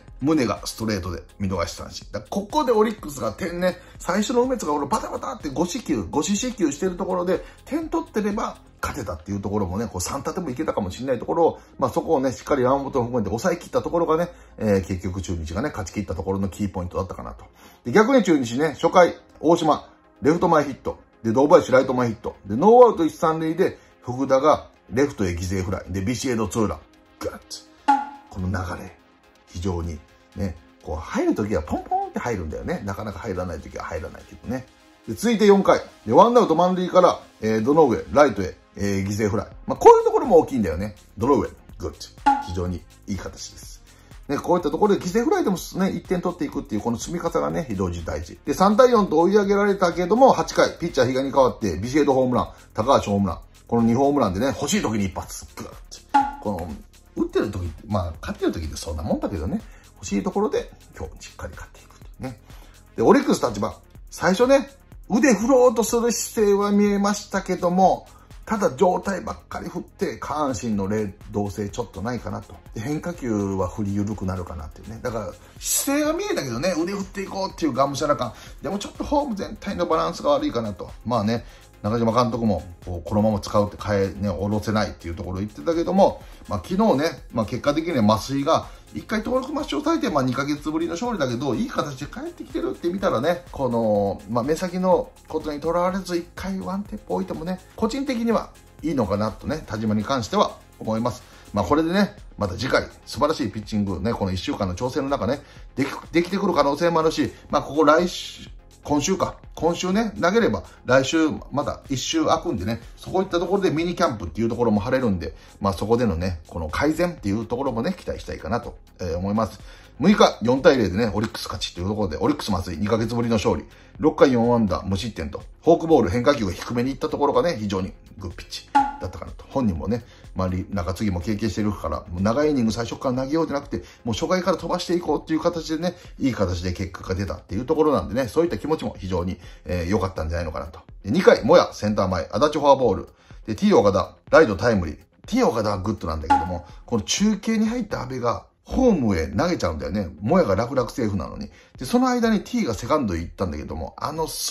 宗がストレートで見逃し三振。だここでオリックスが点ね、最初の梅津が俺バタバタってご四球、ご四死球してるところで、点取ってれば、勝てたっていうところもね、こうさん立てもいけたかもしれないところを、まあそこをね、しっかり山本を含めて抑え切ったところがね、えー、結局中日がね、勝ち切ったところのキーポイントだったかなと。で、逆に中日ね、初回、大島、レフト前ヒット。で、堂林ライト前ヒット。で、ノーアウト一三塁で、福田がレフトへ犠牲フライ。で、ビシエドツーラン。グッツ。この流れ、非常にね、こう入るときはポンポンって入るんだよね。なかなか入らないときは入らないけどね。で、続いてよんかい。で、ワンアウト満塁から、えー、ドノウェイ、ライトへ、えー、犠牲フライ。まあ、こういうところも大きいんだよね。ドノウェイ、グッド。非常にいい形です。ね、こういったところで犠牲フライでもね、いってん取っていくっていうこの積み方がね、非常に大事。で、さんたいよんと追い上げられたけども、はちかい、ピッチャー比嘉に代わって、ビシエドホームラン、高橋ホームラン。このにホームランでね、欲しい時に一発。グッド。この、打ってる時、まあ、勝ってる時ってそんなもんだけどね、欲しいところで今日しっかり勝っていくとね。で、オリックス立場。最初ね、腕振ろうとする姿勢は見えましたけども、ただ上体ばっかり振って下半身の霊動性ちょっとないかなと。で変化球は振り緩くなるかなっていうね。だから姿勢が見えたけどね、腕振っていこうっていうがむしゃら感。でもちょっとフォーム全体のバランスが悪いかなと。まあね、中島監督もこうこのまま使うって変え、ね、下ろせないっていうところを言ってたけども、まあ昨日ね、まあ結果的には麻酔が一回登録抹消されて、まあにかげつぶりの勝利だけど、いい形で帰ってきてるって見たらね、この、まあ目先のことにとらわれず一回ワンテップ置いてもね、個人的にはいいのかなとね、田島に関しては思います。まあこれでね、また次回素晴らしいピッチングね、このいっしゅうかんの調整の中ね、でき、できてくる可能性もあるし、まあここ来週、今週か。今週ね、投げれば、来週また一週空くんでね、そこいったところでミニキャンプっていうところも晴れるんで、まあそこでのね、この改善っていうところもね、期待したいかなと、えー、思います。むいかよんたいゼロでね、オリックス勝ちっていうところで、オリックス松井にかげつぶりの勝利。ろっかいよん安打無失点と、フォークボール変化球が低めに行ったところがね、非常にグッピッチだったかなと。本人もね、まあ、中継ぎも経験してるから、もう長いイニング最初から投げようじゃなくて、もう初回から飛ばしていこうっていう形でね、いい形で結果が出たっていうところなんでね、そういった気持ちも非常に良、えー、かったんじゃないのかなと。でにかい、もや、センター前、足立フォアボール。で、T 岡田、ライトタイムリー。T 岡田はグッドなんだけども、この中継に入った阿部が、ホームへ投げちゃうんだよね。もやが楽々セーフなのに。で、その間に T がセカンドへ行ったんだけども、あのスロ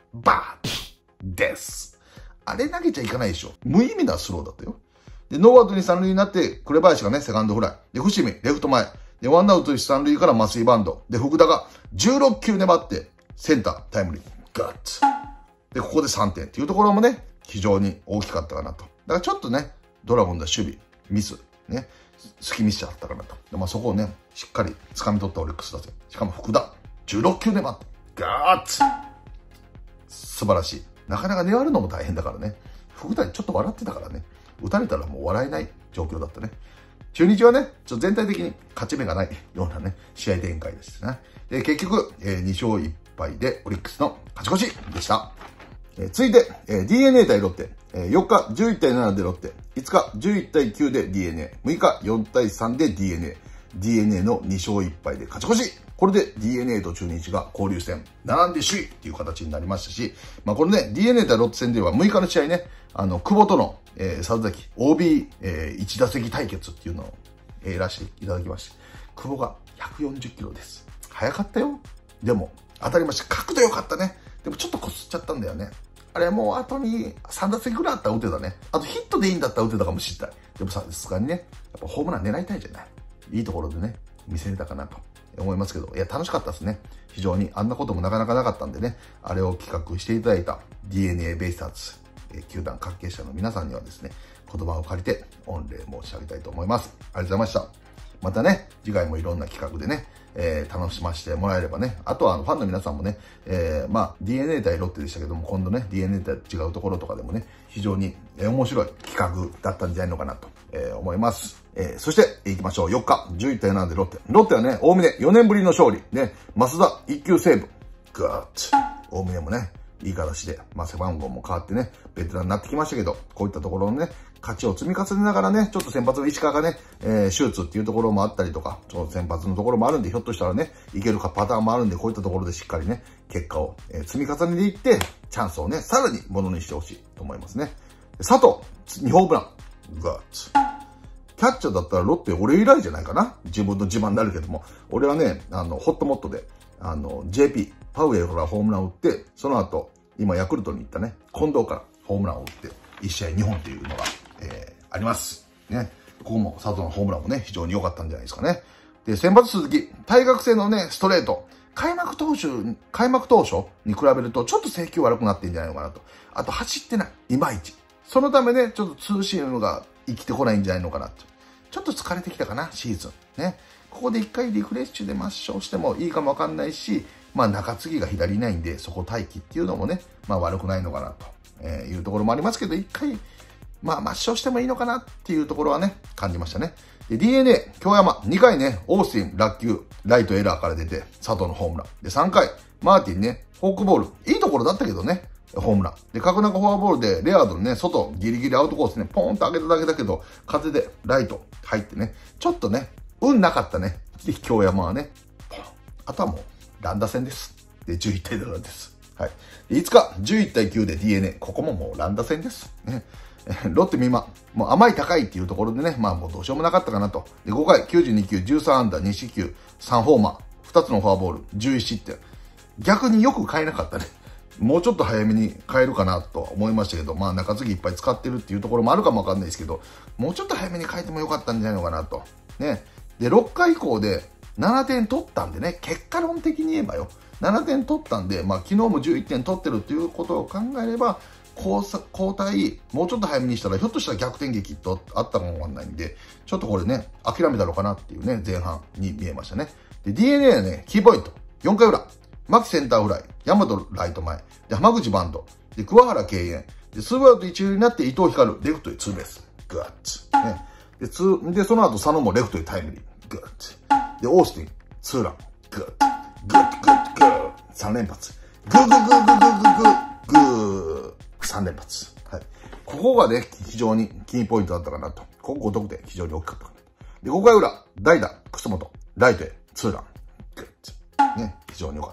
バーです。あれ投げちゃいかないでしょ。無意味なスローだったよ。で、ノーアウトに三塁になって、紅林がね、セカンドフライ。で、伏見、レフト前。で、ワンアウト三塁から麻酔バンド。で、福田がじゅうろっきゅう粘って、センター、タイムリー。ガッツ。で、ここでさんてんっていうところもね、非常に大きかったかなと。だからちょっとね、ドラゴンの守備、ミス、ね、隙ミスしちゃったかなと。で、まあそこをね、しっかり掴み取ったオリックス打線。しかも福田、じゅうろっきゅう粘って、ガッツ。素晴らしい。なかなか粘るのも大変だからね。福田にちょっと笑ってたからね。打たれたらもう笑えない状況だったね。中日はね、ちょっと全体的に勝ち目がないようなね、試合展開ですね。で、結局、えー、にしょういっぱいでオリックスの勝ち越しでした。えー、続いて、えー、ディーエヌエー 対ロッテ。えー、よっかじゅういちたいななでロッテ。いつかじゅういちたいきゅうで ディーエヌエー。むいかよんたいさんで ディーエヌエー。ディーエヌエー のにしょういっぱいで勝ち越し。これで ディーエヌエー と中日が交流戦、並んで首位っていう形になりましたし、まあこれね、ディーエヌエー 対ロッテ戦ではむいかの試合ね、あの、久保との、えー、里崎、オービー、えー、いち打席対決っていうのを、えー、らしていただきまして、久保がひゃくよんじゅっキロです。早かったよ。でも、当たりました。角度良かったね。でもちょっとこすっちゃったんだよね。あれもう後にさん打席ぐらいあったら打てたね。あとヒットでいいんだったら打てたかもしれない。でもさすがにね、やっぱホームラン狙いたいじゃない。いいところでね、見せれたかなと思いますけど、いや、楽しかったですね。非常にあんなこともなかなかなかったんでね、あれを企画していただいた ディーエヌエー ベイスターズ、えー、球団関係者の皆さんにはですね、言葉を借りて御礼申し上げたいと思います。ありがとうございました。またね、次回もいろんな企画でね、えー、楽しませてもらえればね。あとは、ファンの皆さんもね、えー、まあ、ディーエヌエー 対ロッテでしたけども、今度ね、ディーエヌエー 対違うところとかでもね、非常に、えー、面白い企画だったんじゃないのかなと、えー、思います。えー、そして、行きましょう。よっか、じゅういちたいななでロッテ。ロッテはね、大峰よねんぶりの勝利。ね、増田いっきゅうセーブ。ガーッ大峰もね、いい形で、まあ、背番号も変わってね、ベテランになってきましたけど、こういったところのね、勝ちを積み重ねながらね、ちょっと先発の石川がね、えー、手術っていうところもあったりとか、ちょっと先発のところもあるんで、ひょっとしたらね、いけるかパターンもあるんで、こういったところでしっかりね、結果を、えー、積み重ねていって、チャンスをね、さらにものにしてほしいと思いますね。佐藤、にホームラン。ガッツ。キャッチャーだったらロッテ俺以来じゃないかな。自分の自慢になるけども。俺はね、あの、ホットモットで、あの、ジェーピー、パウエルからホームランを打って、その後、今ヤクルトに行ったね、近藤からホームランを打って、いち試合にほんっていうのが、えー、あります。ね。ここも佐藤のホームランもね、非常に良かったんじゃないですかね。で、先発鈴木、大学生のね、ストレート。開幕投手、開幕当初に比べると、ちょっと制球悪くなってんじゃないのかなと。あと、走ってない。いまいち。そのためね、ちょっとツーシームが生きてこないんじゃないのかなと。ちょっと疲れてきたかな、シーズン。ね。ここで一回リフレッシュで抹消してもいいかもわかんないし、まあ中継ぎが左いないんで、そこ待機っていうのもね、まあ悪くないのかなと、えー、いうところもありますけど、一回、まあ抹消してもいいのかなっていうところはね、感じましたね。で、ディーエヌエー、京山、にかいね、オースティン、落球、ライトエラーから出て、佐藤のホームラン。で、さんかい、マーティンね、フォークボール。いいところだったけどね、ホームラン。で、角中フォアボールで、レアードのね、外、ギリギリアウトコースね、ポーンと上げただけだけど、風でライト入ってね、ちょっとね、運なかったね、京山はね、ポン。あとはもう、乱打戦です。で、じゅういちたいななです。はい。で、いつか、じゅういちたいきゅうで ディーエヌエー。ここももう乱打戦です。ね。ロッテミマ、もう甘い高いっていうところでね、まあもうどうしようもなかったかなと。で、ごかい、きゅうじゅうにきゅう、じゅうさんアンダー、に四球、さんホーマー、ふたつのフォアボール、じゅういち失点。逆によく変えなかったね。もうちょっと早めに変えるかなと思いましたけど、まあ中継ぎいっぱい使ってるっていうところもあるかもわかんないですけど、もうちょっと早めに変えてもよかったんじゃないのかなと。ね。で、ろっかい以降でななてん取ったんでね、結果論的に言えばよ。ななてん取ったんで、まあ昨日もじゅういってん取ってるっていうことを考えれば、交代、もうちょっと早めにしたら、ひょっとしたら逆転劇とあったかもわかんないんで、ちょっとこれね、諦めたのかなっていうね、前半に見えましたね。で、ディーエヌエー はね、キーポイント。よんかい裏。牧センターフライ。大和ライト前。で、浜口バント。で、桑原敬遠。で、ツーアウト一塁になって伊藤光、レフトへツーベース。グッツ。ね。で、ツー、で、その後佐野もレフトへタイムリー。グッツ。で、オースティン、ツーラン。グッツ。グッグッグッ。さん連発。グーグーグーグーグーグーグー。グー。さん連発。はい。ここがね、非常にキーポイントだったかなと。ここご得点非常に大きかったかなと。で、ごかい裏、代打、楠本、ライトへ、ツーラン。グッツ。ね、非常に良かった。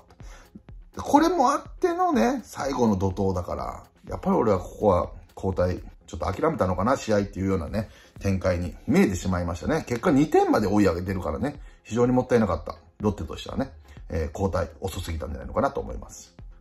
これもあってのね、最後の怒涛だから、やっぱり俺はここは交代、ちょっと諦めたのかな、試合っていうようなね、展開に見えてしまいましたね。結果にてんまで追い上げてるからね、非常にもったいなかった。ロッテとしてはね、えー、交代遅すぎたんじゃないのかなと思います。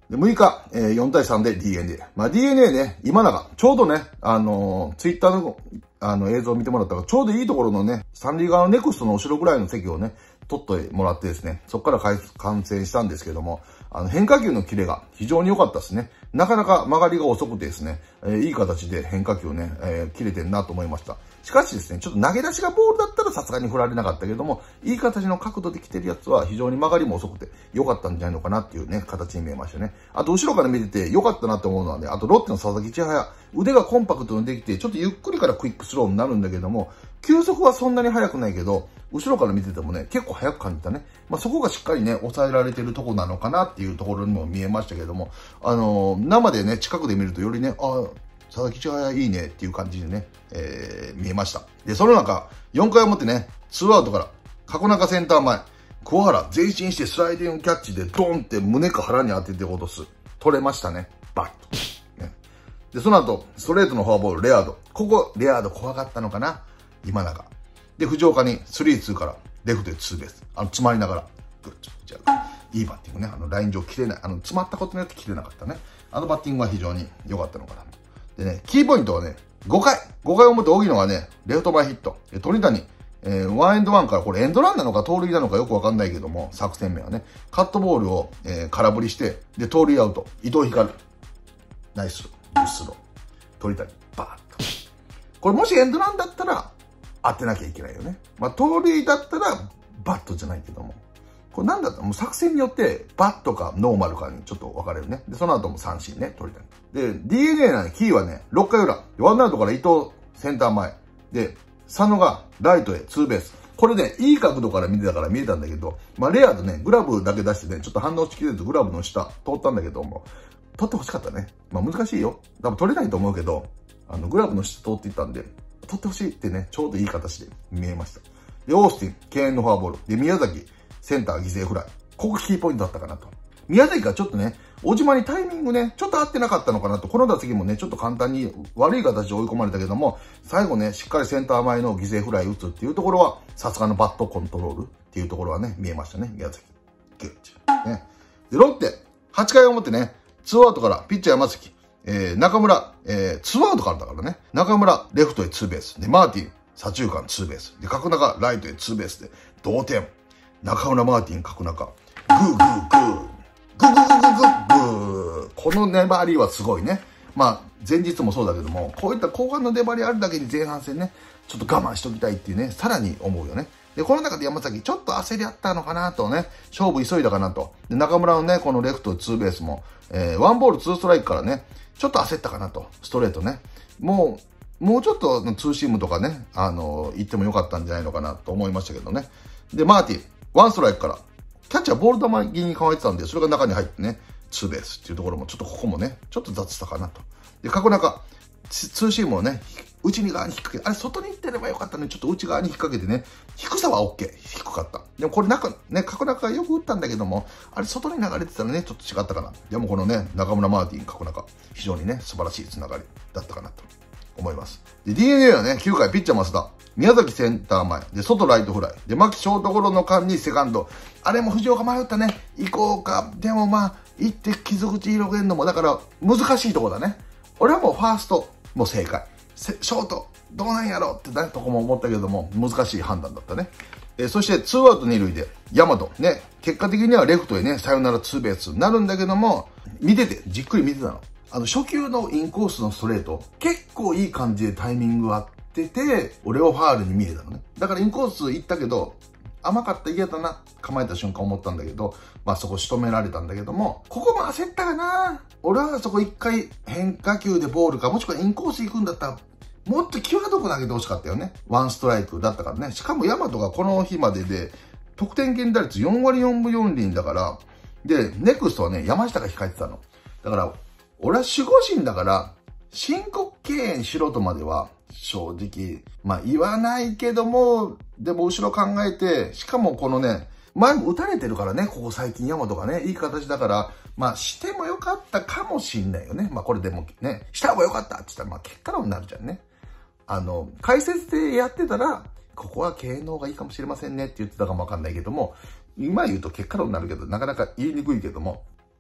でむいか、えー、よんたいさんで ディーエヌエー。まあ ディーエヌエー ね、今永、ちょうどね、あのー、ツイッターの、あの映像を見てもらったら、ちょうどいいところのね、三塁側のネクストの後ろぐらいの席をね、取ってもらってですね、そこから観戦したんですけども、あの変化球のキレが非常に良かったですね。なかなか曲がりが遅くてですね、えー、いい形で変化球をね、えー、切れてるなと思いました。しかしですね、ちょっと投げ出しがボールだったらさすがに振られなかったけども、いい形の角度で来てるやつは非常に曲がりも遅くて良かったんじゃないのかなっていうね、形に見えましたね。あと後ろから見てて良かったなと思うのはね、あとロッテの佐々木千早、腕がコンパクトにできて、ちょっとゆっくりからクイックスローになるんだけども、球速はそんなに速くないけど、後ろから見ててもね、結構速く感じたね。まあ、そこがしっかりね、抑えられてるとこなのかなっていうところにも見えましたけども、あのー、生でね、近くで見るとよりね、ああ、佐々木千早いいねっていう感じでね、えー、見えました。で、その中、よんかい表ね、ツーアウトから、角中センター前、桑原前進してスライディングキャッチでドンって胸か腹に当てて落とす。取れましたね。バッと。ね、で、その後、ストレートのフォアボール、レアード。ここ、レアード怖かったのかな今永。で、藤岡にスリーツーから、レフトでツーベース。あの、詰まりながら、グッと打ち上げる。いいバッティングね。あの、ライン上切れない。あの、詰まったことによって切れなかったね。あのバッティングは非常に良かったのかなと。でね、キーポイントはね、ごかい。ごかい表、荻野がね、レフト前ヒット。で、鳥谷、えー、ワンエンドワンから、これエンドランなのか盗塁なのかよくわかんないけども、作戦名はね、カットボールを、えー、空振りして、で、盗塁アウト。伊藤光。ナイススロー。鳥谷、バーッと。これもしエンドランだったら、当てなきゃいけないよね。まあ、盗塁だったら、バットじゃないけども。これなんだったら、もう作戦によって、バットかノーマルかにちょっと分かれるね。で、その後も三振ね、取りたい。で、ディーエヌエー なのキーはね、ろっかい裏。ワンアウトから伊藤センター前。で、佐野がライトへツーベース。これね、いい角度から見てたから見えたんだけど、まあ、レアードね、グラブだけ出してね、ちょっと反応しきれずグラブの下通ったんだけども、取ってほしかったね。まあ、難しいよ。多分取れないと思うけど、あの、グラブの下通っていったんで、取ってほしいってね、ちょうどいい形で見えました。で、オースティン、敬遠のフォアボール。で、宮崎、センター犠牲フライ。ここキーポイントだったかなと。宮崎がちょっとね、小島にタイミングね、ちょっと合ってなかったのかなと。この打席もね、ちょっと簡単に悪い形で追い込まれたけども、最後ね、しっかりセンター前の犠牲フライ打つっていうところは、さすがのバットコントロールっていうところはね、見えましたね、宮崎。グッチ。ね。で、ロッテ、はちかい表ね、ツーアウトから、ピッチャー山崎、えー、中村、えー、ツーアウトからだからね、中村、レフトへツーベース。で、マーティン、左中間ツーベース。で、角中、ライトへツーベースで、同点。中村、マーティン、角中。グーグーグー。グーグーグーグーグー。この粘りはすごいね。まあ、前日もそうだけども、こういった後半の粘りあるだけに前半戦ね、ちょっと我慢しときたいっていうね、さらに思うよね。で、この中で山崎、ちょっと焦りあったのかなとね、勝負急いだかなと。で、中村のね、このレフトツーベースも、えー、ワンボールツーストライクからね、ちょっと焦ったかなと。ストレートね。もう、もうちょっとツーシームとかね、あのー、行ってもよかったんじゃないのかなと思いましたけどね。で、マーティン、ワンストライクから、キャッチャーボール球気に構えてたんで、それが中に入ってね、ツーベースっていうところも、ちょっとここもね、ちょっと雑したかなと。で、角中、ツーシームをね、内に側に引っ掛けて、あれ、外に行ってればよかったのに、ちょっと内側に引っ掛けてね、低さは OK。低かった。でもこれ中、ね、角中よく打ったんだけども、あれ、外に流れてたらね、ちょっと違ったかな。でもこのね、中村マーティン、角中、非常にね、素晴らしいつながりだったかなと思います。で、ディーエヌエー はね、きゅうかいピッチャー増田。宮崎センター前。で、外ライトフライ。で、牧ショートゴロの間にセカンド。あれも藤岡迷ったね。行こうか。でもまあ、行って傷口広げるのも、だから難しいとこだね。俺はもうファースト、もう正解。ショート、どうなんやろってね、とこも思ったけども、難しい判断だったね。えそして、ツーアウト二塁で、ヤマト。ね、結果的にはレフトへね、サヨナラツーベースになるんだけども、見てて、じっくり見てたの。あの、初球のインコースのストレート、結構いい感じでタイミングがあってて、俺はファールに見えたのね。だからインコース行ったけど、甘かった嫌だな、構えた瞬間思ったんだけど、まあそこ仕留められたんだけども、ここも焦ったかな。俺はそこ一回変化球でボールか、もしくはインコース行くんだったら、もっと際どく投げてほしかったよね。ワンストライクだったからね。しかもヤマトがこの日までで、得点圏打率よんわりよんぶよんりんだから、で、ネクストはね、山下が控えてたの。だから、俺は守護神だから、申告敬遠しろとまでは、正直、まあ言わないけども、でも後ろ考えて、しかもこのね、前も打たれてるからね、ここ最近ヤマトがね、いい形だから、まあしてもよかったかもしんないよね。まあこれでもね、した方がよかったって言ったら、まあ結果論になるじゃんね。あの、解説でやってたら、ここは敬遠の方がいいかもしれませんねって言ってたかもわかんないけども、今言うと結果論になるけど、なかなか言いにくいけども、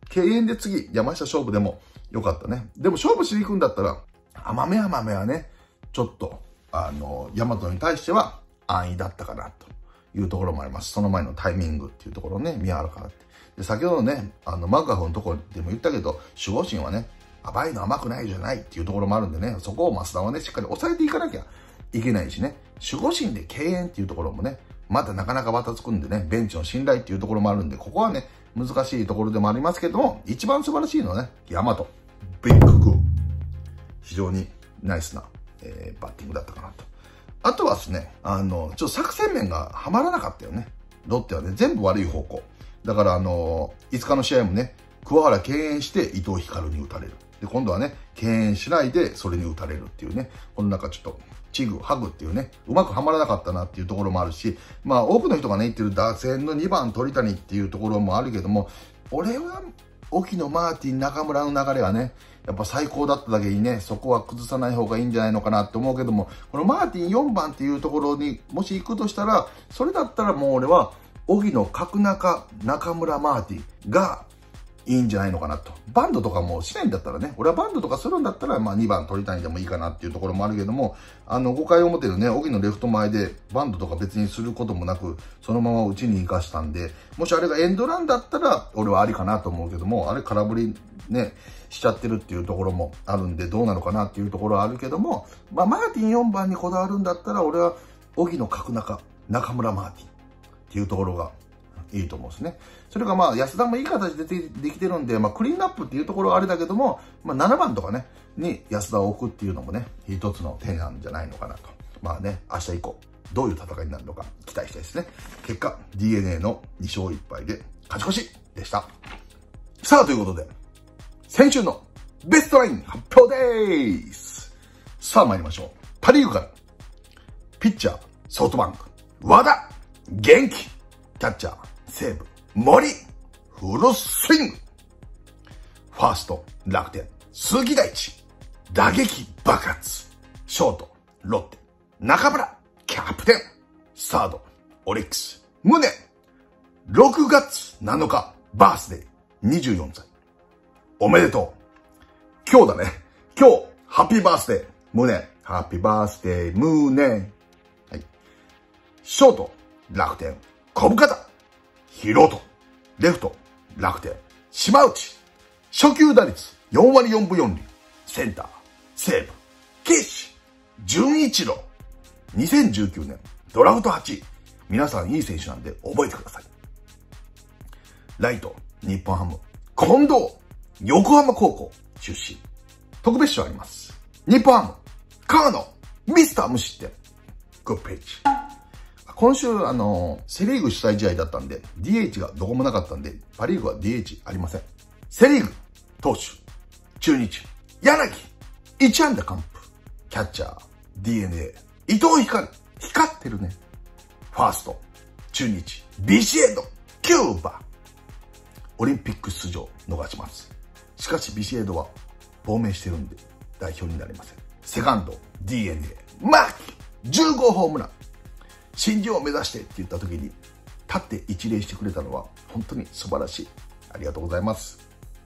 敬遠で次、山下勝負でもよかったね。でも勝負しに行くんだったら、甘め甘めはね、ちょっと、あの、大和に対しては安易だったかな、というところもあります。その前のタイミングっていうところをね、見張るからって。で、先ほどね、あの、マクガフのところでも言ったけど、守護神はね、甘いの甘くないじゃないっていうところもあるんでね、そこを増田はね、しっかり抑えていかなきゃいけないしね、守護神で敬遠っていうところもね、まだなかなかバタつくんでね、ベンチの信頼っていうところもあるんで、ここはね、難しいところでもありますけども、一番素晴らしいのはね、大和、ビッググー。非常にナイスな、えー、バッティングだったかなと。あとはですね、あの、ちょっと作戦面がはまらなかったよね。ロッテはね、全部悪い方向。だからあのー、いつかの試合もね、桑原敬遠して伊藤光に打たれる。で、今度はね、敬遠しないでそれに打たれるっていうね、この中ちょっと、チグ、ハグっていうね、うまくはまらなかったなっていうところもあるし、まあ多くの人がね、言ってる打線のにばん鳥谷っていうところもあるけども、俺は、沖野、マーティン、中村の流れはね、やっぱ最高だっただけにね、そこは崩さない方がいいんじゃないのかなって思うけども、このマーティンよんばんっていうところにもし行くとしたら、それだったらもう俺は、荻野、角中、中村、マーティンがいいんじゃないのかなと。バンドとかもしないんだったらね、俺はバンドとかするんだったら、まあにばん鳥谷でもいいかなっていうところもあるけども、あのごかい表のね、荻野レフト前でバンドとか別にすることもなく、そのまま打ちに行かしたんで、もしあれがエンドランだったら、俺はありかなと思うけども、あれ空振りね、しちゃってるっていうところもあるんで、どうなのかなっていうところはあるけども、まあマーティンよんばんにこだわるんだったら、俺は荻野、角中、中村、マーティンっていうところが、いいと思うんですね。それがまあ安田もいい形でできてるんで、まあクリーンアップっていうところはあれだけども、まあななばんとかね、に安田を置くっていうのもね、一つの手なんじゃないのかなと。まあね、明日以降、どういう戦いになるのか期待したいですね。結果、ディーエヌエー のにしょういっぱいで勝ち越しでした。さあ、ということで、先週のベストライン発表でーす。さあ参りましょう。パリーグから、ピッチャー、ソフトバンク、和田、元気、キャッチャー、西武、森、フルスイング。ファースト、楽天、鈴木大地、打撃爆発。ショート、ロッテ、中村、キャプテン。サード、オリックス、宗。ろくがつなのか、バースデー、にじゅうよんさい。おめでとう。今日だね。今日、ハッピーバースデー、宗。ハッピーバースデー、宗。はい。ショート、楽天、小深田。ヒロト、レフト、楽天、島内、初球打率よんわりよんぶよんり、センター、西武、岸、純一郎、にせんじゅうきゅうねん、ドラフトはちい、皆さんいい選手なんで覚えてください。ライト、日本ハム、近藤、横浜高校出身、特別賞あります。日本ハム、川野、ミスター無失点、グッドページ。今週、あの、セリーグ主催試合だったんで、ディーエイチ がどこもなかったんで、パリーグは ディーエイチ ありません。セリーグ、投手、中日、柳、いちあんだ完封、キャッチャー、ディーエヌエー、伊藤光、光ってるね。ファースト、中日、ビシエド、キューバ。オリンピック出場逃します。しかしビシエドは亡命してるんで、代表になれません。セカンド、ディーエヌエー、マーキ、じゅうごホームラン。新人を目指してって言った時に、立って一礼してくれたのは本当に素晴らしい。ありがとうございます。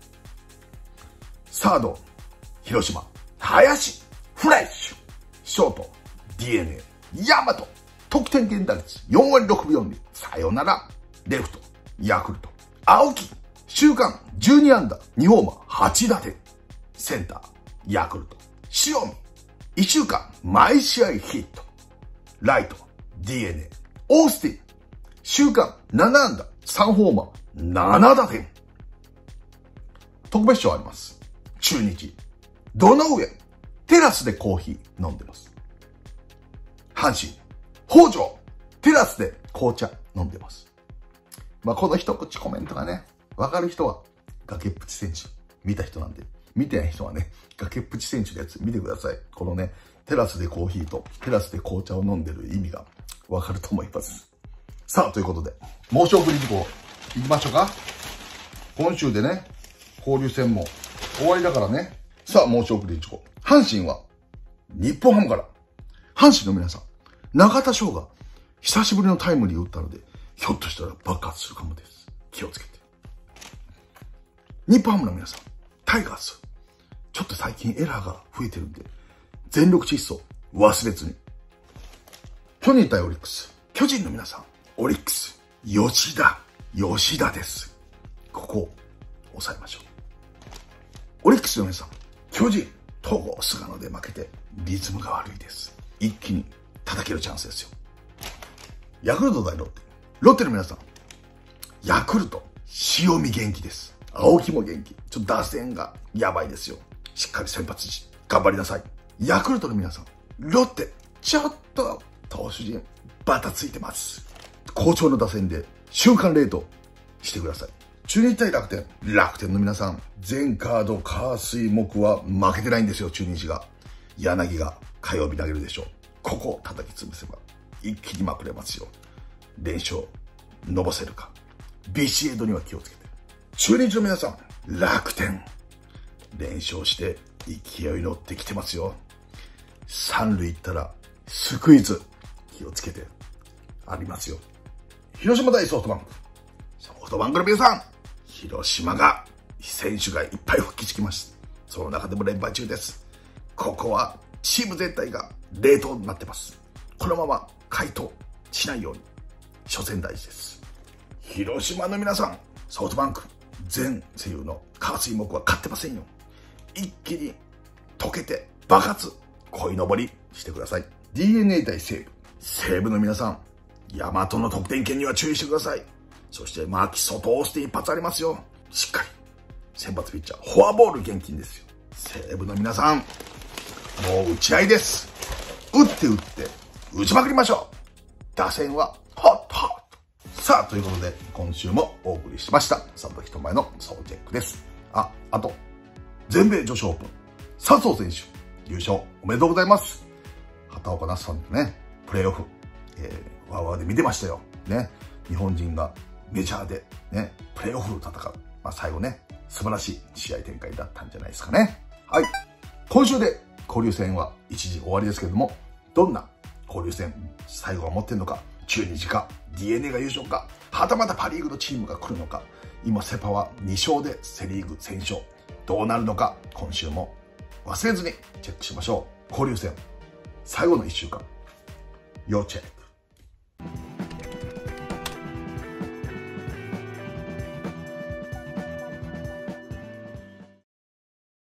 サード、広島、林、フレッシュ。ショート、ディーエヌエー、ヤマト、得点圏打率よんわりろくぶよんり、さよなら。レフト、ヤクルト、青木、週間じゅうにあんだ、にホーマー、はちだてん。センター、ヤクルト、塩見、いっしゅうかん、毎試合ヒット。ライト、ディーエヌエー、オースティン、週間ななあんだ、さんホーマー、ななだてん。特別賞あります。中日、堂上、テラスでコーヒー飲んでます。阪神、北条、テラスで紅茶飲んでます。まあ、この一口コメントがね、わかる人は崖っぷち選手見た人なんで、見てない人はね、崖っぷち選手のやつ見てください。このね、テラスでコーヒーとテラスで紅茶を飲んでる意味がわかると思います。さあ、ということで、申し送り事項いきましょうか。今週でね、交流戦も終わりだからね。さあ、申し送り事項。阪神は日本ハムから、阪神の皆さん、中田翔が久しぶりのタイムリーを打ったので、ひょっとしたら爆発するかもです。気をつけて。 日本ハムの皆さん、タイガース。ちょっと最近エラーが増えてるんで、全力疾走忘れずに。巨人対オリックス。巨人の皆さん、オリックス、吉田、吉田です。ここを抑えましょう。オリックスの皆さん、巨人、戸郷、菅野で負けてリズムが悪いです。一気に叩けるチャンスですよ。ヤクルト対ロッテ。ロッテの皆さん、ヤクルト、塩見元気です。青木も元気。ちょっと打線がやばいですよ。しっかり先発し、頑張りなさい。ヤクルトの皆さん、ロッテ、ちょっと投手陣、バタついてます。好調の打線で瞬間冷凍してください。中日対楽天。楽天の皆さん、全カード、火水木は負けてないんですよ、中日が。柳が火曜日投げるでしょう。ここを叩き潰せば、一気にまくれますよ。連勝、伸ばせるか。ビシエドには気をつけて。中日の皆さん、楽天。連勝して勢い乗ってきてますよ。三塁行ったら、スクイズ、気をつけて。ありますよ。広島対ソフトバンク。ソフトバンクの皆さん、広島が、選手がいっぱい復帰してきます。その中でも連敗中です。ここは、チーム全体が冷凍になってます。このまま解凍しないように、初戦大事です。広島の皆さん、ソフトバンク、全声優の火水木は勝ってませんよ。一気に溶けて爆発、鯉のぼりしてください。ディーエヌエー 対西武。西武の皆さん、大和の得点圏には注意してください。そして、牧外をして一発ありますよ。しっかり。先発ピッチャー、フォアボール厳禁ですよ。西武の皆さん、もう打ち合いです。打って打って、打ちまくりましょう。打線は、ホットホット。さあ、ということで、今週もお送りしました。佐々木智也の総チェックです。あ、あと、全米女子オープン、笹生選手、優勝おめでとうございます。畑岡奈紗さんのね、プレーオフ、えー、ワーワーで見てましたよ。ね。日本人がメジャーでね、プレーオフを戦う。まあ最後ね、素晴らしい試合展開だったんじゃないですかね。はい。今週で交流戦は一時終わりですけれども、どんな交流戦最後は持ってるのか、中日か ディーエヌエー が優勝か、はたまたパリーグのチームが来るのか、今セパはに勝でセリーグ先勝。どうなるのか、今週も忘れずにチェックしましょう。交流戦、最後のいっしゅうかん、要チェック。